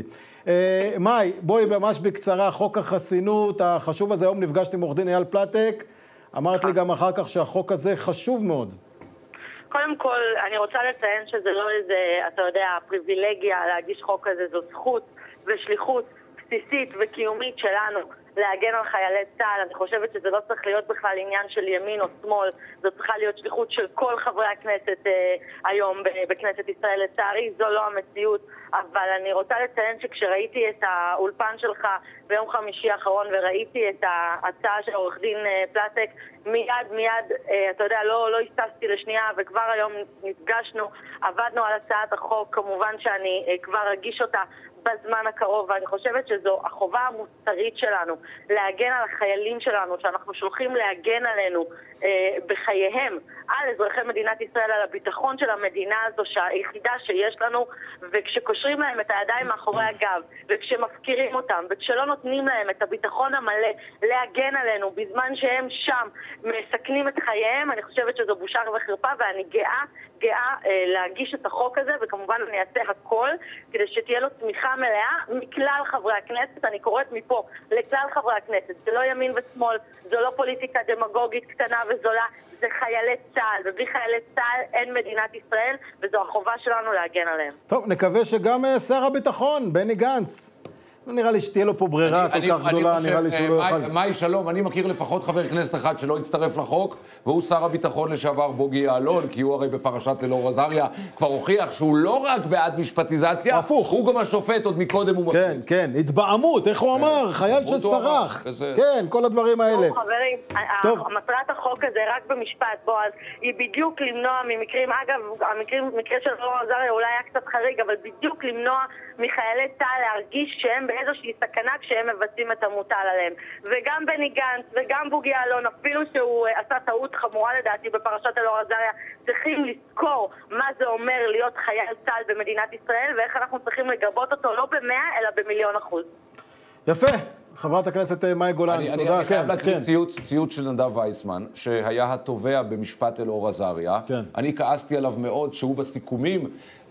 מאי, בואי ממש בקצרה, חוק החסינות, החשוב הזה, היום נפגשתי עם עורך דין אייל פלטק, אמרת לי גם אחר כך שהחוק הזה חשוב מאוד. קודם כל, אני רוצה לציין שזה לא איזה, אתה יודע, פריבילגיה להגיש חוק כזה, זו זכות ושליחות בסיסית וקיומית שלנו להגן על חיילי צה"ל. אני חושבת שזה לא צריך להיות בכלל עניין של ימין או שמאל, זו צריכה להיות שליחות של כל חברי הכנסת אה, היום בכנסת ישראל. לצערי זו לא המציאות, אבל אני רוצה לציין שכשראיתי את האולפן שלך ביום חמישי האחרון וראיתי את ההצעה של עורך דין אה, פלטק, מיד מיד, אה, אתה יודע, לא, לא הסתסתי לשנייה, וכבר היום נפגשנו, עבדנו על הצעת החוק, כמובן שאני אה, כבר אגיש אותה בזמן הקרוב, ואני חושבת שזו החובה המוסרית שלנו, להגן על החיילים שלנו, שאנחנו שולחים להגן עלינו אה, בחייהם, על אזרחי מדינת ישראל, על הביטחון של המדינה הזו, שהיחידה שיש לנו, וכשקושרים להם את הידיים מאחורי הגב, וכשמפקירים אותם, וכשלא נותנים להם את הביטחון המלא להגן עלינו, בזמן שהם שם מסכנים את חייהם, אני חושבת שזו בושה וחרפה, ואני גאה, גאה אה, להגיש את החוק הזה, וכמובן אני אעשה הכל, כדי שתהיה לו תמיכה מלאה מכלל חברי הכנסת. אני קוראת מפה לכלל חברי הכנסת, זה לא ימין ושמאל, זו לא פוליטיקה דמגוגית קטנה וזולה, זה חיילי צה"ל, ובלי חיילי צה"ל אין מדינת ישראל, וזו החובה שלנו להגן עליהם. טוב, נקווה שגם שר הביטחון, בני גנץ, לא נראה לי שתהיה לו פה ברירה כל כך גדולה, נראה לי שהוא לא יוכל. מאי, שלום, אני מכיר לפחות חבר כנסת אחד שלא הצטרף לחוק, והוא שר הביטחון לשעבר בוגי יעלון, כי הוא הרי בפרשת אלאור עזריה כבר הוכיח שהוא לא רק בעד משפטיזציה, הפוך. הוא גם השופט עוד מקודם הוא כן, כן, התבעמות, איך הוא אמר, חייל שסרח. כן, כל הדברים האלה. חברים, מטרת החוק הזה, רק במשפט, בועז, היא בדיוק למנוע ממקרים, אגב, המקרה של אלאור עזריה אולי היה קצת חריג, אבל בדיוק למנוע מחיילי צה"ל להרגיש שהם באיזושהי סכנה כשהם מבצעים את המוטל עליהם. וגם בני גנץ וגם בוגי יעלון, אפילו שהוא עשה טעות חמורה לדעתי בפרשת אלאור עזריה, צריכים לזכור מה זה אומר להיות חייל צה"ל במדינת ישראל, ואיך אנחנו צריכים לגבות אותו לא במאה אלא במיליון אחוז. יפה. חברת הכנסת מאי גולן, אני, תודה. אני כן, חייב להקריא כן. ציוץ, ציוץ של נדב וייסמן, שהיה התובע במשפט אלאור עזריה. כן. אני כעסתי עליו מאוד שהוא בסיכומים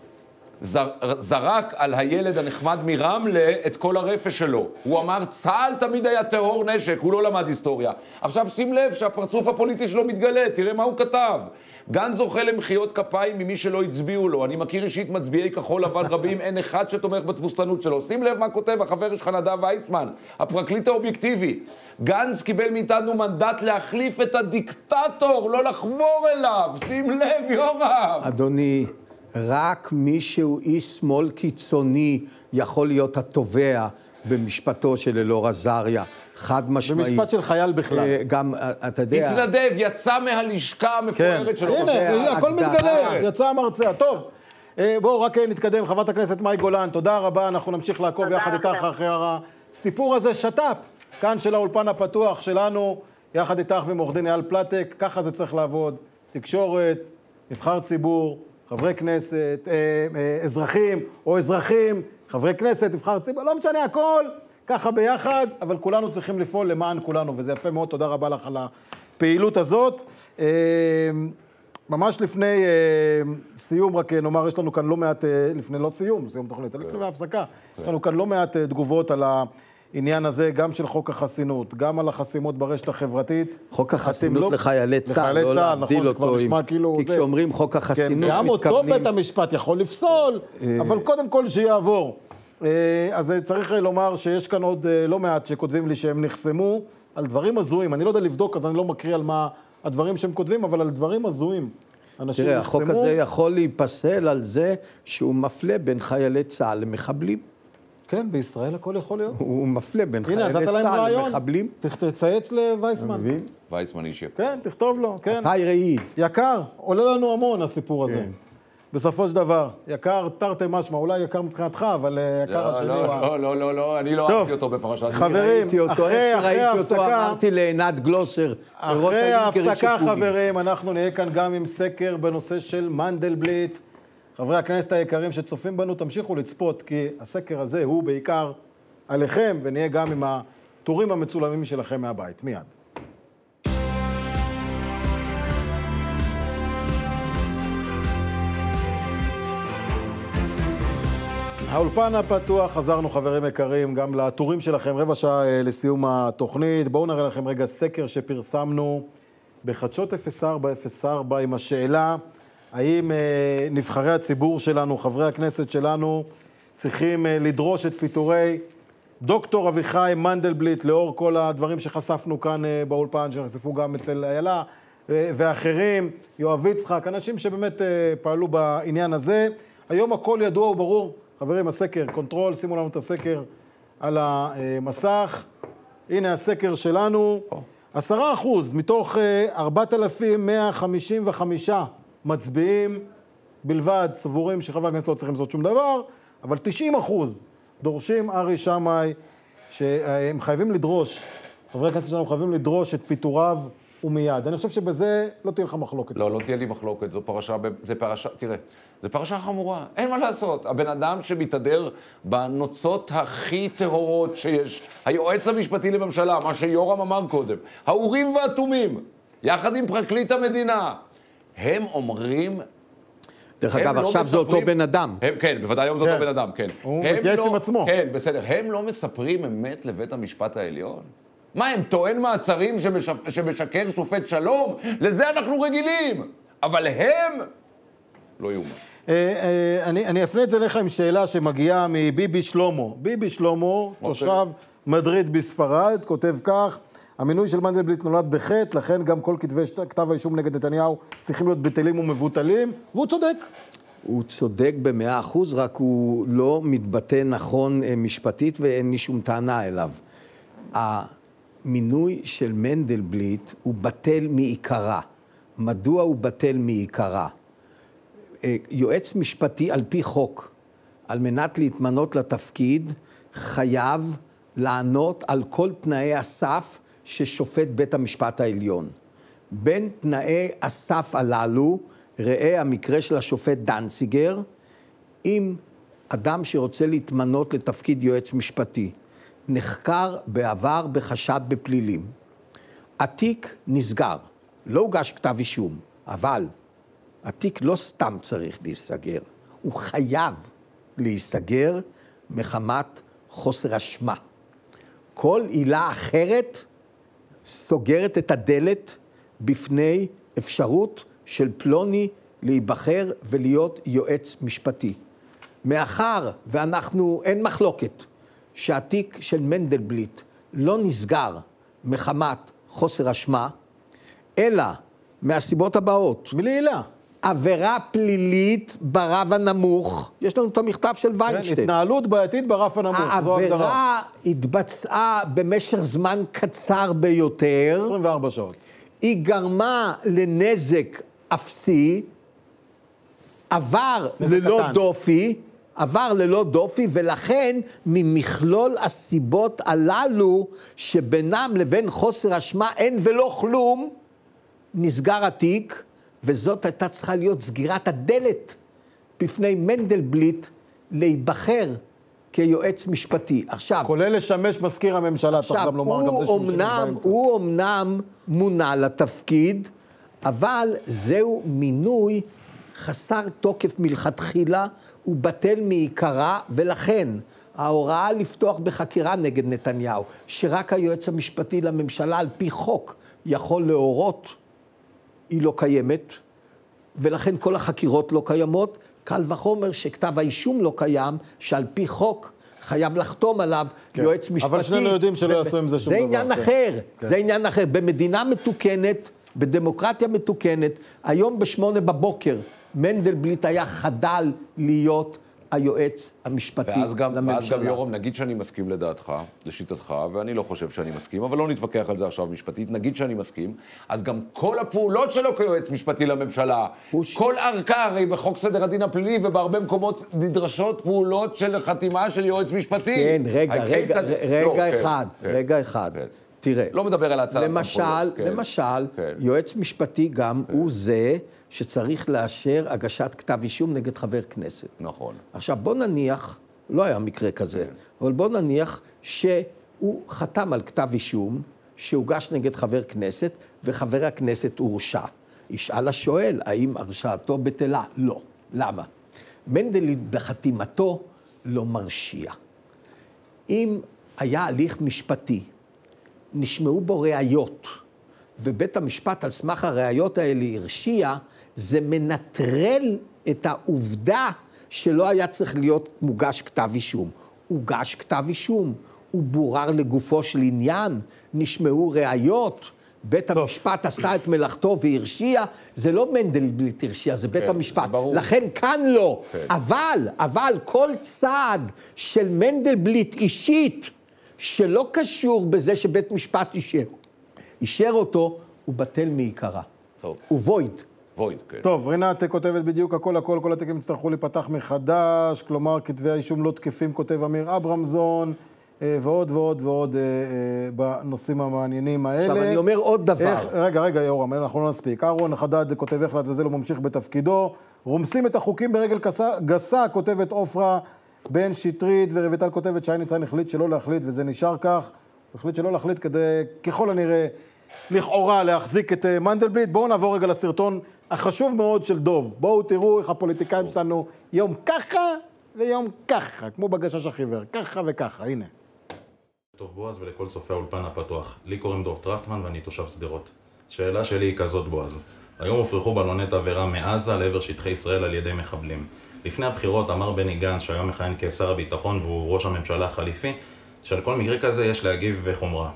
זר, זרק על הילד הנחמד מרמלה את כל הרפש שלו. הוא אמר, צה"ל תמיד היה טרור נשק, הוא לא למד היסטוריה. עכשיו שים לב שהפרצוף הפוליטי שלו מתגלה, תראה מה הוא כתב. גן זוכה למחיאות כפיים ממי שלא הצביעו לו. אני מכיר אישית מצביעי כחול לבן רבים, אין אחד שתומך בתבוסתנות שלו. שים לב מה כותב החבר שלך נדב וייסמן, הפרקליט האובייקטיבי. גנץ קיבל מאיתנו מנדט להחליף את הדיקטטור, לא לחבור אליו. שים לב, יורם. אדוני, רק מישהו איש שמאל קיצוני יכול להיות התובע במשפטו של אלאור עזריה. חד משמעית. במשפט של חייל בכלל. גם, אתה יודע... התנדב, יצא מהלשכה המפוארת שלו. הנה, הכל מתגלה, יצא המרצע. טוב, בואו רק נתקדם. חברת הכנסת מאי גולן, תודה רבה. אנחנו נמשיך לעקוב יחד איתך אחרי הסיפור הזה. שת"פ, כאן של האולפן הפתוח שלנו, יחד איתך ועם עורך דין אייל פלטק. ככה זה צריך לעבוד. תקשורת, נבחר ציבור, חברי כנסת, אזרחים או אזרחים, חברי כנסת, נבחר ציבור, לא משנה, הכל ככה ביחד, אבל כולנו צריכים לפעול למען כולנו, וזה יפה מאוד. תודה רבה לך על הפעילות הזאת. ממש לפני סיום, רק נאמר, יש לנו כאן לא מעט, לפני לא סיום, סיום תוכנית, לפני ההפסקה, יש לנו כאן לא מעט תגובות על העניין הזה, גם של חוק החסינות, גם על החסימות ברשת החברתית. חוק החסינות לחיילי צה"ל, לא להבדיל אותו, כי כשאומרים חוק החסינות, גם אותו בית המשפט יכול לפסול, אבל קודם כל שיעבור. אז צריך לומר שיש כאן עוד לא מעט שכותבים לי שהם נחסמו על דברים הזויים. אני לא יודע לבדוק, אז אני לא מקריא על מה הדברים שהם כותבים, אבל על דברים הזויים. תראה, החוק הזה יכול להיפסל על זה שהוא מפלה בין חיילי צה"ל למחבלים. כן, בישראל הכל יכול להיות. הוא מפלה בין חיילי צה"ל למחבלים. תצייץ לווייסמן. וייסמן איש יקר. כן, תכתוב לו, כן. אתה ראית. יקר, עולה לנו המון הסיפור הזה. בסופו של דבר, יקר תרתי משמע, אולי יקר מבחינתך, אבל יקר השני הוא... לא, לא, לא, לא, אני לא אהבתי אותו בפרשת. חברים, אחרי ההפסקה... אמרתי לעינת גלוסר, אחרי ההפסקה, חברים, אנחנו נהיה כאן גם עם סקר בנושא של מנדלבליט. חברי הכנסת היקרים שצופים בנו, תמשיכו לצפות, כי הסקר הזה הוא בעיקר עליכם, ונהיה גם עם הטורים המצולמים שלכם מהבית. מיד. האולפן הפתוח, חזרנו חברים יקרים, גם לטורים שלכם, רבע שעה לסיום התוכנית. בואו נראה לכם רגע סקר שפרסמנו בחדשות אפס ארבע אפס ארבע עם השאלה, האם נבחרי הציבור שלנו, חברי הכנסת שלנו, צריכים לדרוש את פיטורי דוקטור אביחי מנדלבליט, לאור כל הדברים שחשפנו כאן באולפן, שנחשפו גם אצל איילה ואחרים, יואב יצחק, אנשים שבאמת פעלו בעניין הזה. היום הכל ידוע וברור. חברים, הסקר, קונטרול, שימו לנו את הסקר על המסך. הנה הסקר שלנו. עשרה אחוז מתוך ארבעת אלפים מאה חמישים וחמישה מצביעים בלבד, סבורים שחברי הכנסת לא צריכים לעשות שום דבר, אבל תשעים אחוז דורשים ארי שמאי, שהם חייבים לדרוש, חברי הכנסת שלנו חייבים לדרוש את פיטוריו ומיד. אני חושב שבזה לא תהיה לך מחלוקת. לא, לא תהיה לי מחלוקת, זו פרשה, זה פרשה, תראה, זה פרשה חמורה, אין מה לעשות. הבן אדם שמתהדר בנוצות הכי טהורות שיש, היועץ המשפטי לממשלה, מה שיורם אמר קודם, האורים והתומים, יחד עם פרקליט המדינה, הם אומרים... דרך אגב, עכשיו זה אותו בן אדם. הם, כן, בוודאי היום זה אותו בן אדם, כן. הוא מתייעץ עם עצמו. כן, בסדר. הם לא מספרים אמת לבית המשפט העליון? מה, הם טוען מעצרים שמשקר שופט שלום? לזה אנחנו רגילים. אבל הם לא יאומן. אני, אני אפנה את זה לך עם שאלה שמגיעה מביבי שלומו. ביבי שלומו, תושב מדריד בספרד, כותב כך, המינוי של מנדלבליט נולד בחטא, לכן גם כל כתבי, כתב האישום נגד נתניהו צריכים להיות בטלים ומבוטלים, והוא צודק. הוא צודק במאה אחוז, רק הוא לא מתבטא נכון משפטית ואין לי שום טענה אליו. המינוי של מנדלבליט הוא בטל מעיקרה. מדוע הוא בטל מעיקרה? יועץ משפטי על פי חוק, על מנת להתמנות לתפקיד, חייב לענות על כל תנאי הסף ששופט בית המשפט העליון. בין תנאי הסף הללו, ראה המקרה של השופט דנציגר, אם אדם שרוצה להתמנות לתפקיד יועץ משפטי, נחקר בעבר בחשד בפלילים. התיק נסגר, לא הוגש כתב אישום, אבל התיק לא סתם צריך להיסגר, הוא חייב להיסגר מחמת חוסר אשמה. כל עילה אחרת סוגרת את הדלת בפני אפשרות של פלוני להיבחר ולהיות יועץ משפטי. מאחר ואנחנו, אין מחלוקת שהתיק של מנדלבליט לא נסגר מחמת חוסר אשמה, אלא מהסיבות הבאות. מלעילה. עבירה פלילית ברף הנמוך, יש לנו את המכתב של ויינשטיין. התנהלות בעייתית ברף הנמוך, זו הגדרה. העבירה התבצעה במשך זמן קצר ביותר. עשרים וארבע שעות. היא גרמה לנזק אפסי, עבר ללא קטן. דופי, עבר ללא דופי, ולכן ממכלול הסיבות הללו, שבינם לבין חוסר אשמה אין ולא כלום, נסגר התיק, וזאת הייתה צריכה להיות סגירת הדלת בפני מנדלבליט להיבחר כיועץ משפטי. עכשיו... כולל לשמש מזכיר הממשלה, צריך גם לומר גם זה שהוא באמצע. הוא אמנם מונה לתפקיד, אבל זהו מינוי חסר תוקף מלכתחילה, הוא בטל מעיקרה, ולכן ההוראה לפתוח בחקירה נגד נתניהו, שרק היועץ המשפטי לממשלה על פי חוק יכול להורות, היא לא קיימת, ולכן כל החקירות לא קיימות, קל וחומר שכתב האישום לא קיים, שעל פי חוק חייב לחתום עליו כן. יועץ משפטי. אבל שנינו יודעים שלא יעשו עם זה שום זה דבר. עניין כן. אחר, כן. זה עניין אחר. במדינה מתוקנת, בדמוקרטיה מתוקנת, היום בשמונה בבוקר, מנדלבליט היה חדל להיות היועץ המשפטי ואז גם, לממשלה. ואז גם יורם, נגיד שאני מסכים לדעתך, לשיטתך, ואני לא חושב שאני מסכים, אבל לא נתווכח על זה עכשיו משפטית, נגיד שאני מסכים, אז גם כל הפעולות שלו כיועץ משפטי לממשלה, ש... כל ערכה, הרי בחוק סדר הדין הפלילי ובהרבה מקומות נדרשות פעולות של חתימה של יועץ משפטי. כן, רגע, רגע, צד... רגע לא, אחד, כן, רגע אחד. כן. תראה. לא מדבר על הצעת למשל, כן. למשל, כן. יועץ משפטי גם כן. הוא זה שצריך לאשר הגשת כתב אישום נגד חבר כנסת. נכון. עכשיו בוא נניח, לא היה מקרה כזה, כן. אבל בוא נניח שהוא חתם על כתב אישום שהוגש נגד חבר כנסת וחבר הכנסת הורשע. ישאל השואל, האם הרשעתו בטלה? לא. למה? מנדלבליט בחתימתו לא מרשיע. אם היה הליך משפטי, נשמעו בו ראיות, ובית המשפט על סמך הראיות האלה הרשיע, זה מנטרל את העובדה שלא היה צריך להיות מוגש כתב אישום. הוגש כתב אישום, הוא בורר לגופו של עניין, נשמעו ראיות, בית טוב. המשפט עשה את מלאכתו והרשיע, זה לא מנדלבליט הרשיע, זה בית כן, המשפט. זה לכן כאן לא. כן. אבל, אבל כל צעד של מנדלבליט אישית, שלא קשור בזה שבית משפט אישר, אישר אותו, הוא בטל מעיקרה. טוב. הוא וויד. וויד, כן. טוב, רינת כותבת בדיוק הכל הכל, כל התיקים יצטרכו להיפתח מחדש, כלומר כתבי האישום לא תקפים, כותב אמיר אברמזון, ועוד ועוד ועוד בנושאים המעניינים האלה. עכשיו אני אומר עוד דבר. איך, רגע, רגע, יורם, אנחנו לא נספיק. אהרון חדד כותב איך לעזאזל הוא ממשיך בתפקידו. רומסים את החוקים ברגל גסה, גסה כותבת עופרה בן שטרית, ורויטל כותבת שי ניצן החליט שלא להחליט, וזה נשאר כך. החליט שלא להחליט כדי, ככל הנראה, לכאורה להחזיק את מנדלבליט. בואו נעבור רגע לסרטון החשוב מאוד של דוב. בואו תראו איך הפוליטיקאים שלנו יום ככה ויום ככה, כמו בגשש החיוור, ככה וככה, הנה. טוב בועז ולכל צופי האולפן הפתוח. לי קוראים דוב טרחטמן ואני תושב שדרות. שאלה שלי היא כזאת בועז. היום הופרחו בלוני תבערה מעזה לעבר שטחי ישראל על ידי מחבלים. לפני הבחירות אמר בני גנץ שהיום מכהן כשר הביטחון והוא ראש הממשלה החליפי, שעל כל מקרה כזה יש להגיב בחומרה.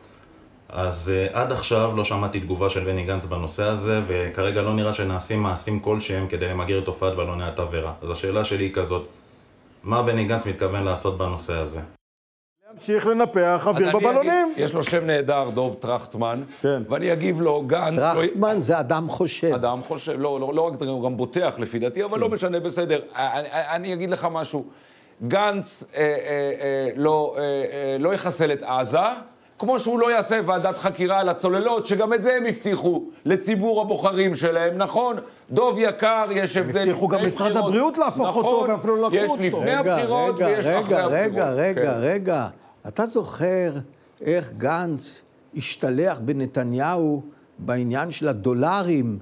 אז uh, עד עכשיו לא שמעתי תגובה של בני גנץ בנושא הזה, וכרגע לא נראה שנעשים מעשים כלשהם כדי למגר את תופעת בלוני התבערה. אז השאלה שלי היא כזאת, מה בני גנץ מתכוון לעשות בנושא הזה? להמשיך לנפח אוויר בבלונים. יש לו שם נהדר, דוב טרחטמן, כן. ואני אגיב לו, גנץ... טרחטמן לא... זה אדם חושב. אדם חושב, לא, לא, לא רק הוא גם בוטח לפי דעתי, אבל כן. לא משנה, בסדר. אני, אני אגיד לך משהו. גנץ אה, אה, אה, לא, אה, אה, לא יחסל את עזה, כמו שהוא לא יעשה ועדת חקירה על הצוללות, שגם את זה הם הבטיחו לציבור הבוחרים שלהם, נכון? דוב יקר, יש הבדל... הם הבטיחו גם משרד הבריאות להפוך אותו, ואפילו לא לקחו אותו. יש לפני הבחירות ויש אחרי הבחירות. רגע, רגע, רגע. אתה זוכר איך גנץ השתלח בנתניהו בעניין של הדולרים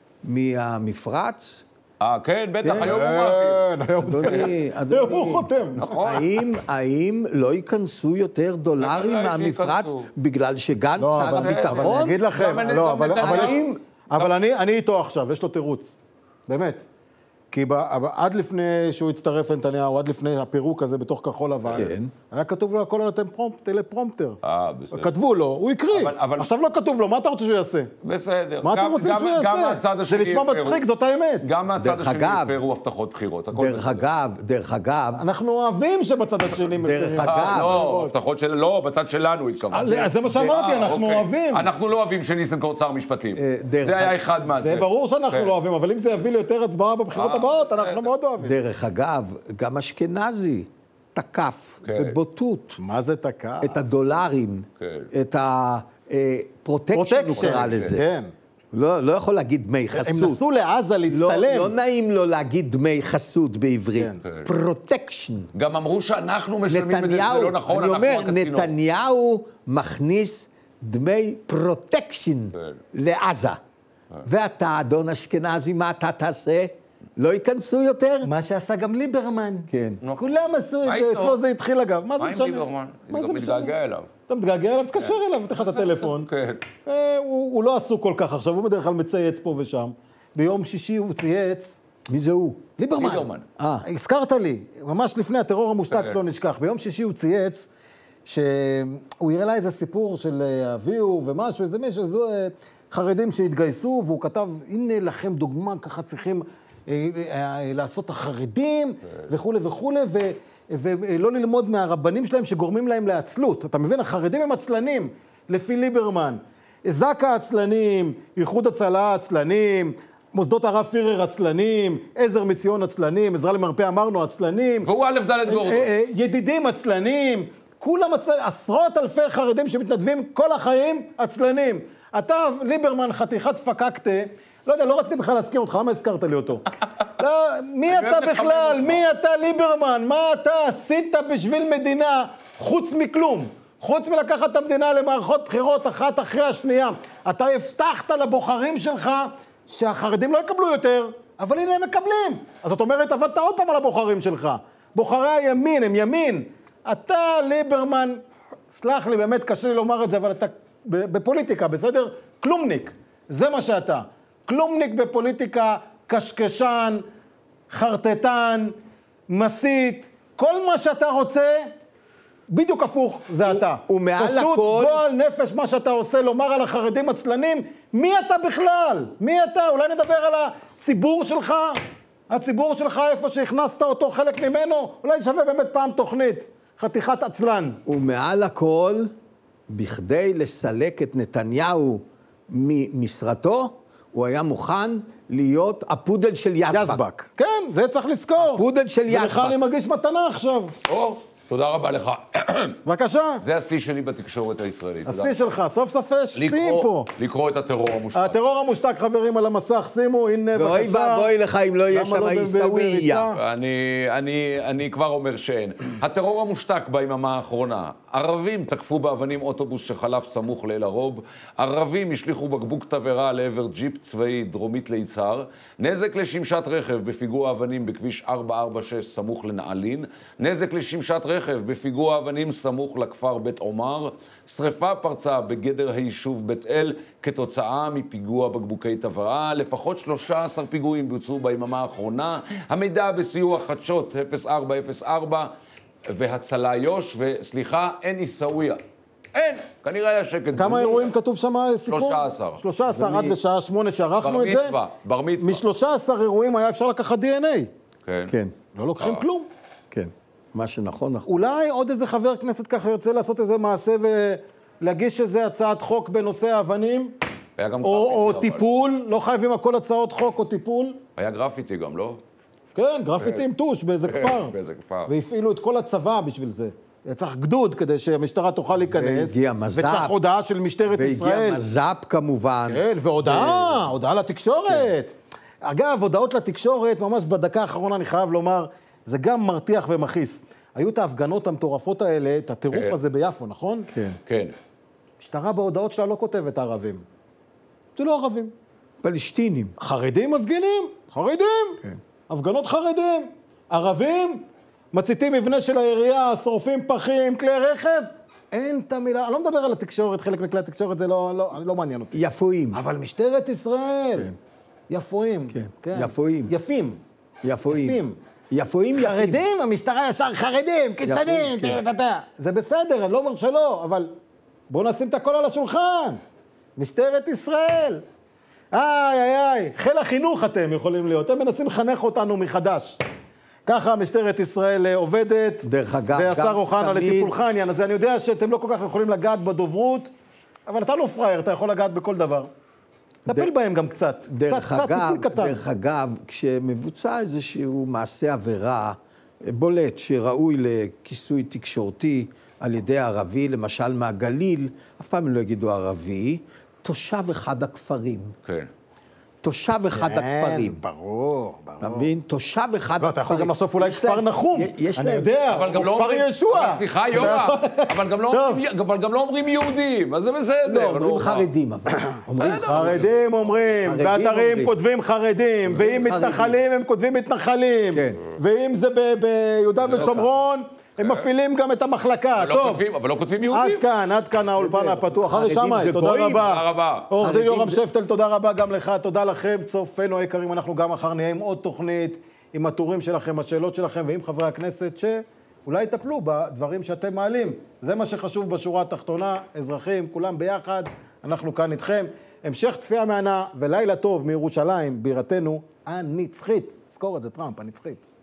מהמפרץ? אה, כן, בטח, היום הוא מעביר. אדוני, אדוני, היום הוא חותם. נכון. האם לא ייכנסו יותר דולרים מהמפרץ בגלל שגנץ שר הביטחון? אבל אני אגיד לכם, לא, אבל אני איתו עכשיו, יש לו תירוץ, באמת. כי עד לפני שהוא הצטרף לנתניהו, עד לפני הפירוק הזה בתוך כחול לבן, היה כתוב לו הכל על טלפרומפטר. אה, בסדר. כתבו לו, הוא יקריא. עכשיו לא כתוב לו, מה אתה רוצה שהוא יעשה? בסדר. מה אתם רוצים שהוא יעשה? זה נשמע מצחיק, זאת האמת. גם מהצד השני הפרו הבטחות בחירות. דרך אגב, דרך אגב... אנחנו אוהבים שבצד השני... דרך אגב... לא, הבטחות של... לא, בצד שלנו התכוון. זה מה שאמרתי, אנחנו אוהבים. אנחנו לא אוהבים שניסנקורן שר משפטים. זה היה אחד מהזה. זה ברור שאנחנו לא אוהבים, אבל אם זה יביא ליותר הצבעה בבחירות הבאות, אנחנו מאוד אוהבים. דרך אגב, גם אשכנזי תקף בבוטות. מה זה תקף? את הדולרים, את הפרוטקשן, הוא קרא לזה. לא יכול להגיד דמי חסות. הם נסו לעזה להצטלם. לא נעים לו להגיד דמי חסות בעברית. פרוטקשן. גם אמרו שאנחנו משלמים את זה, זה לא נכון. אני אומר, נתניהו מכניס דמי פרוטקשן לעזה. ואתה, אדון אשכנזי, מה אתה תעשה? לא ייכנסו יותר? מה שעשה גם ליברמן. כן. כולם עשו את זה, אצלו זה התחיל אגב. מה זה משנה? מה עם ליברמן? אני גם מתגעגע אליו. אתה מתגעגע אליו, תקשר אליו, תחת הטלפון. כן. הוא לא עסוק כל כך עכשיו, הוא בדרך כלל מצייץ פה ושם. ביום שישי הוא צייץ. מי זה הוא? ליברמן. ליברמן. הזכרת לי, ממש לפני הטרור המושתק שלא נשכח. ביום שישי הוא צייץ, שהוא יראה לה איזה סיפור של אביהו ומשהו, איזה מישהו, חרדים שהתגייסו, והוא כתב, הנה לכם דוגמה, ככה צריכים לעשות החרדים, וכו' וכו', ולא ללמוד מהרבנים שלהם שגורמים להם לעצלות. אתה מבין, החרדים הם עצלנים, לפי ליברמן. זקה עצלנים, איחוד הצלה עצלנים, מוסדות הרב פירר עצלנים, עזר מציון עצלנים, עזרה למרפא אמרנו עצלנים. והוא א' ד' גורדון. ידידים עצלנים, כולם עצלנים, עשרות אלפי חרדים שמתנדבים כל החיים עצלנים. אתה, ליברמן, חתיכת פקקת, לא יודע, לא רציתי בכלל להזכיר אותך, למה הזכרת לי אותו? לא, מי אתה בכלל? מי אתה ליברמן? מה אתה עשית בשביל מדינה חוץ מכלום? חוץ מלקחת את המדינה למערכות בחירות אחת אחרי השנייה. אתה הבטחת לבוחרים שלך שהחרדים לא יקבלו יותר, אבל הנה הם מקבלים. אז זאת אומרת, עבדת עוד פעם על הבוחרים שלך. בוחרי הימין, הם ימין. אתה, ליברמן, סלח לי, באמת קשה לי לומר את זה, אבל אתה בפוליטיקה, בסדר? כלומניק. זה מה שאתה. כלומניק בפוליטיקה, קשקשן, חרטטן, מסית, כל מה שאתה רוצה, בדיוק הפוך, זה אתה. ומעל פשוט הכל... גועל נפש מה שאתה עושה, לומר על החרדים עצלנים, מי אתה בכלל? מי אתה? אולי נדבר על הציבור שלך? הציבור שלך, איפה שהכנסת אותו, חלק ממנו? אולי שווה באמת פעם תוכנית, חתיכת עצלן. ומעל הכל, בכדי לסלק את נתניהו ממשרתו, הוא היה מוכן להיות הפודל של יזבק. יזבק, כן, זה צריך לזכור. הפודל של יזבק. ולך אני מגיש מתנה עכשיו. או, תודה רבה לך. בבקשה. זה השיא שלי בתקשורת הישראלית. השיא שלך, סוף סוף יש שיאים פה. לקרוא את הטרור המושתק. הטרור המושתק, חברים, על המסך, שימו, הנה בבקשה. בואי לך אם לא יהיה שם עיסאוויה. אני כבר אומר שאין. הטרור המושתק ביממה האחרונה. ערבים תקפו באבנים אוטובוס שחלף סמוך ליל הרוב. ערבים השליחו בקבוק תבערה לעבר ג'יפ צבאי דרומית ליצהר. נזק לשמשת רכב בפיגוע אבנים בכביש ארבע ארבע שש סמוך לנעלין. נזק לשמשת רכב בפיגוע אבנים סמוך לכפר בית עומר. שריפה פרצה בגדר היישוב בית אל כתוצאה מפיגוע בקבוקי תבערה. לפחות שלושה עשר פיגועים בוצעו ביממה האחרונה. המידע בסיוע חדשות אפס ארבע אפס ארבע והצלה יוש, וסליחה, אין עיסאוויה. אין, כנראה היה שקט. כמה אירועים כתוב שם סיפור? שלושה עשר. שלושה עשר עד לשעה שמונה שערכנו את זה. בר מצווה, בר מצווה. משלושה עשר אירועים היה אפשר לקחת די אן איי. כן. כן. לא לוקחים כלום. כן. מה שנכון, נכון. אולי עוד איזה חבר כנסת ככה ירצה לעשות איזה מעשה ולהגיש איזה הצעת חוק בנושא האבנים? היה גם או גרפיטי. טיפול, לא חייבים הכל הצעות חוק או טיפול. היה גרפיטי גם, לא? כן, גרפיטי עם טוש באיזה כפר. באיזה כפר. והפעילו את כל הצבא בשביל זה. צריך גדוד כדי שהמשטרה תוכל להיכנס. והגיע מז"פ. וצריך הודעה של משטרת ישראל. והגיע מז"פ כמובן. כן, והודעה, הודעה לתקשורת. אגב, הודעות לתקשורת, ממש בדקה האחרונה אני חייב לומר, זה גם מרתיח ומכעיס. היו את ההפגנות המטורפות האלה, את הטירוף הזה ביפו, נכון? כן. כן. משטרה בהודעות שלה לא כותבת ערבים. זה לא ערבים. פלסטינים. חרדים מפגינים, חרדים. כן. הפגנות חרדים. ערבים, מציתים מבנה של העירייה, שורפים פחים, כלי רכב. אין את המילה, אני לא מדבר על התקשורת, חלק מכלי התקשורת זה לא, לא, לא מעניין אותי. יפואים. אבל משטרת ישראל, כן. יפואים. כן. כן. יפואים. יפים. יפואים. יפים. יפואים יפים. חרדים, המשטרה ישר חרדים, קיצונים, כן. זה בסדר, אני לא אומר שלא, אבל בואו נשים את הכל על השולחן. משטרת ישראל. איי, איי, איי, חיל החינוך אתם יכולים להיות, הם מנסים לחנך אותנו מחדש. ככה משטרת ישראל עובדת. דרך אגב, והשר אוחנה תמיד... לטיפולך העניין הזה. אני יודע שאתם לא כל כך יכולים לגעת בדוברות, אבל אתה לא פרייר, אתה יכול לגעת בכל דבר. טפל בהם גם קצת. דרך קצת, אגב, קצת טיפול קטן. דרך אגב, כשמבוצע איזשהו מעשה עבירה בולט שראוי לכיסוי תקשורתי על ידי ערבי, למשל מהגליל, אף פעם לא יגידו ערבי, תושב אחד הכפרים. כן. תושב אחד הכפרים. כן, ברור, ברור. אתה מבין? תושב אחד הכפרים. לא, אתה יכול גם לחשוף אולי כפר נחום. יש אני להם... יודע, אבל גם או לא כפר אומרים... ישוע. אבל סליחה, יורם, אבל גם לא אומרים- אבל גם לא אומרים יהודים, אז זה בסדר. לא, אומרים נו, חרדים, אבל. אומרים חרדים אומרים, חרדים באתרים אומרים. כותבים חרדים, ואם חרדים. מתנחלים הם כותבים מתנחלים. כן. ואם זה ב- ביהודה ושומרון, הם מפעילים גם את המחלקה. אבל לא טוב, כותבים- אבל לא כותבים עד יהודים. כאן, עד כאן האולפן הפתוח. ארי חרדים שמאי, זה תודה גויים. רבה. תודה רבה. עורך דין חרדים יורם זה- שפטל, תודה רבה גם לך, תודה לכם, צופינו היקרים, אנחנו גם מחר נהיה עם עוד תוכנית, עם הטורים שלכם, השאלות שלכם, ועם חברי הכנסת שאולי יטפלו בדברים שאתם מעלים. זה מה שחשוב בשורה התחתונה, אזרחים, כולם ביחד, אנחנו כאן איתכם. המשך צפייה מהנה ולילה טוב מירושלים, בירתנו הנצחית. זכור את זה, טראמפ, הנצחית.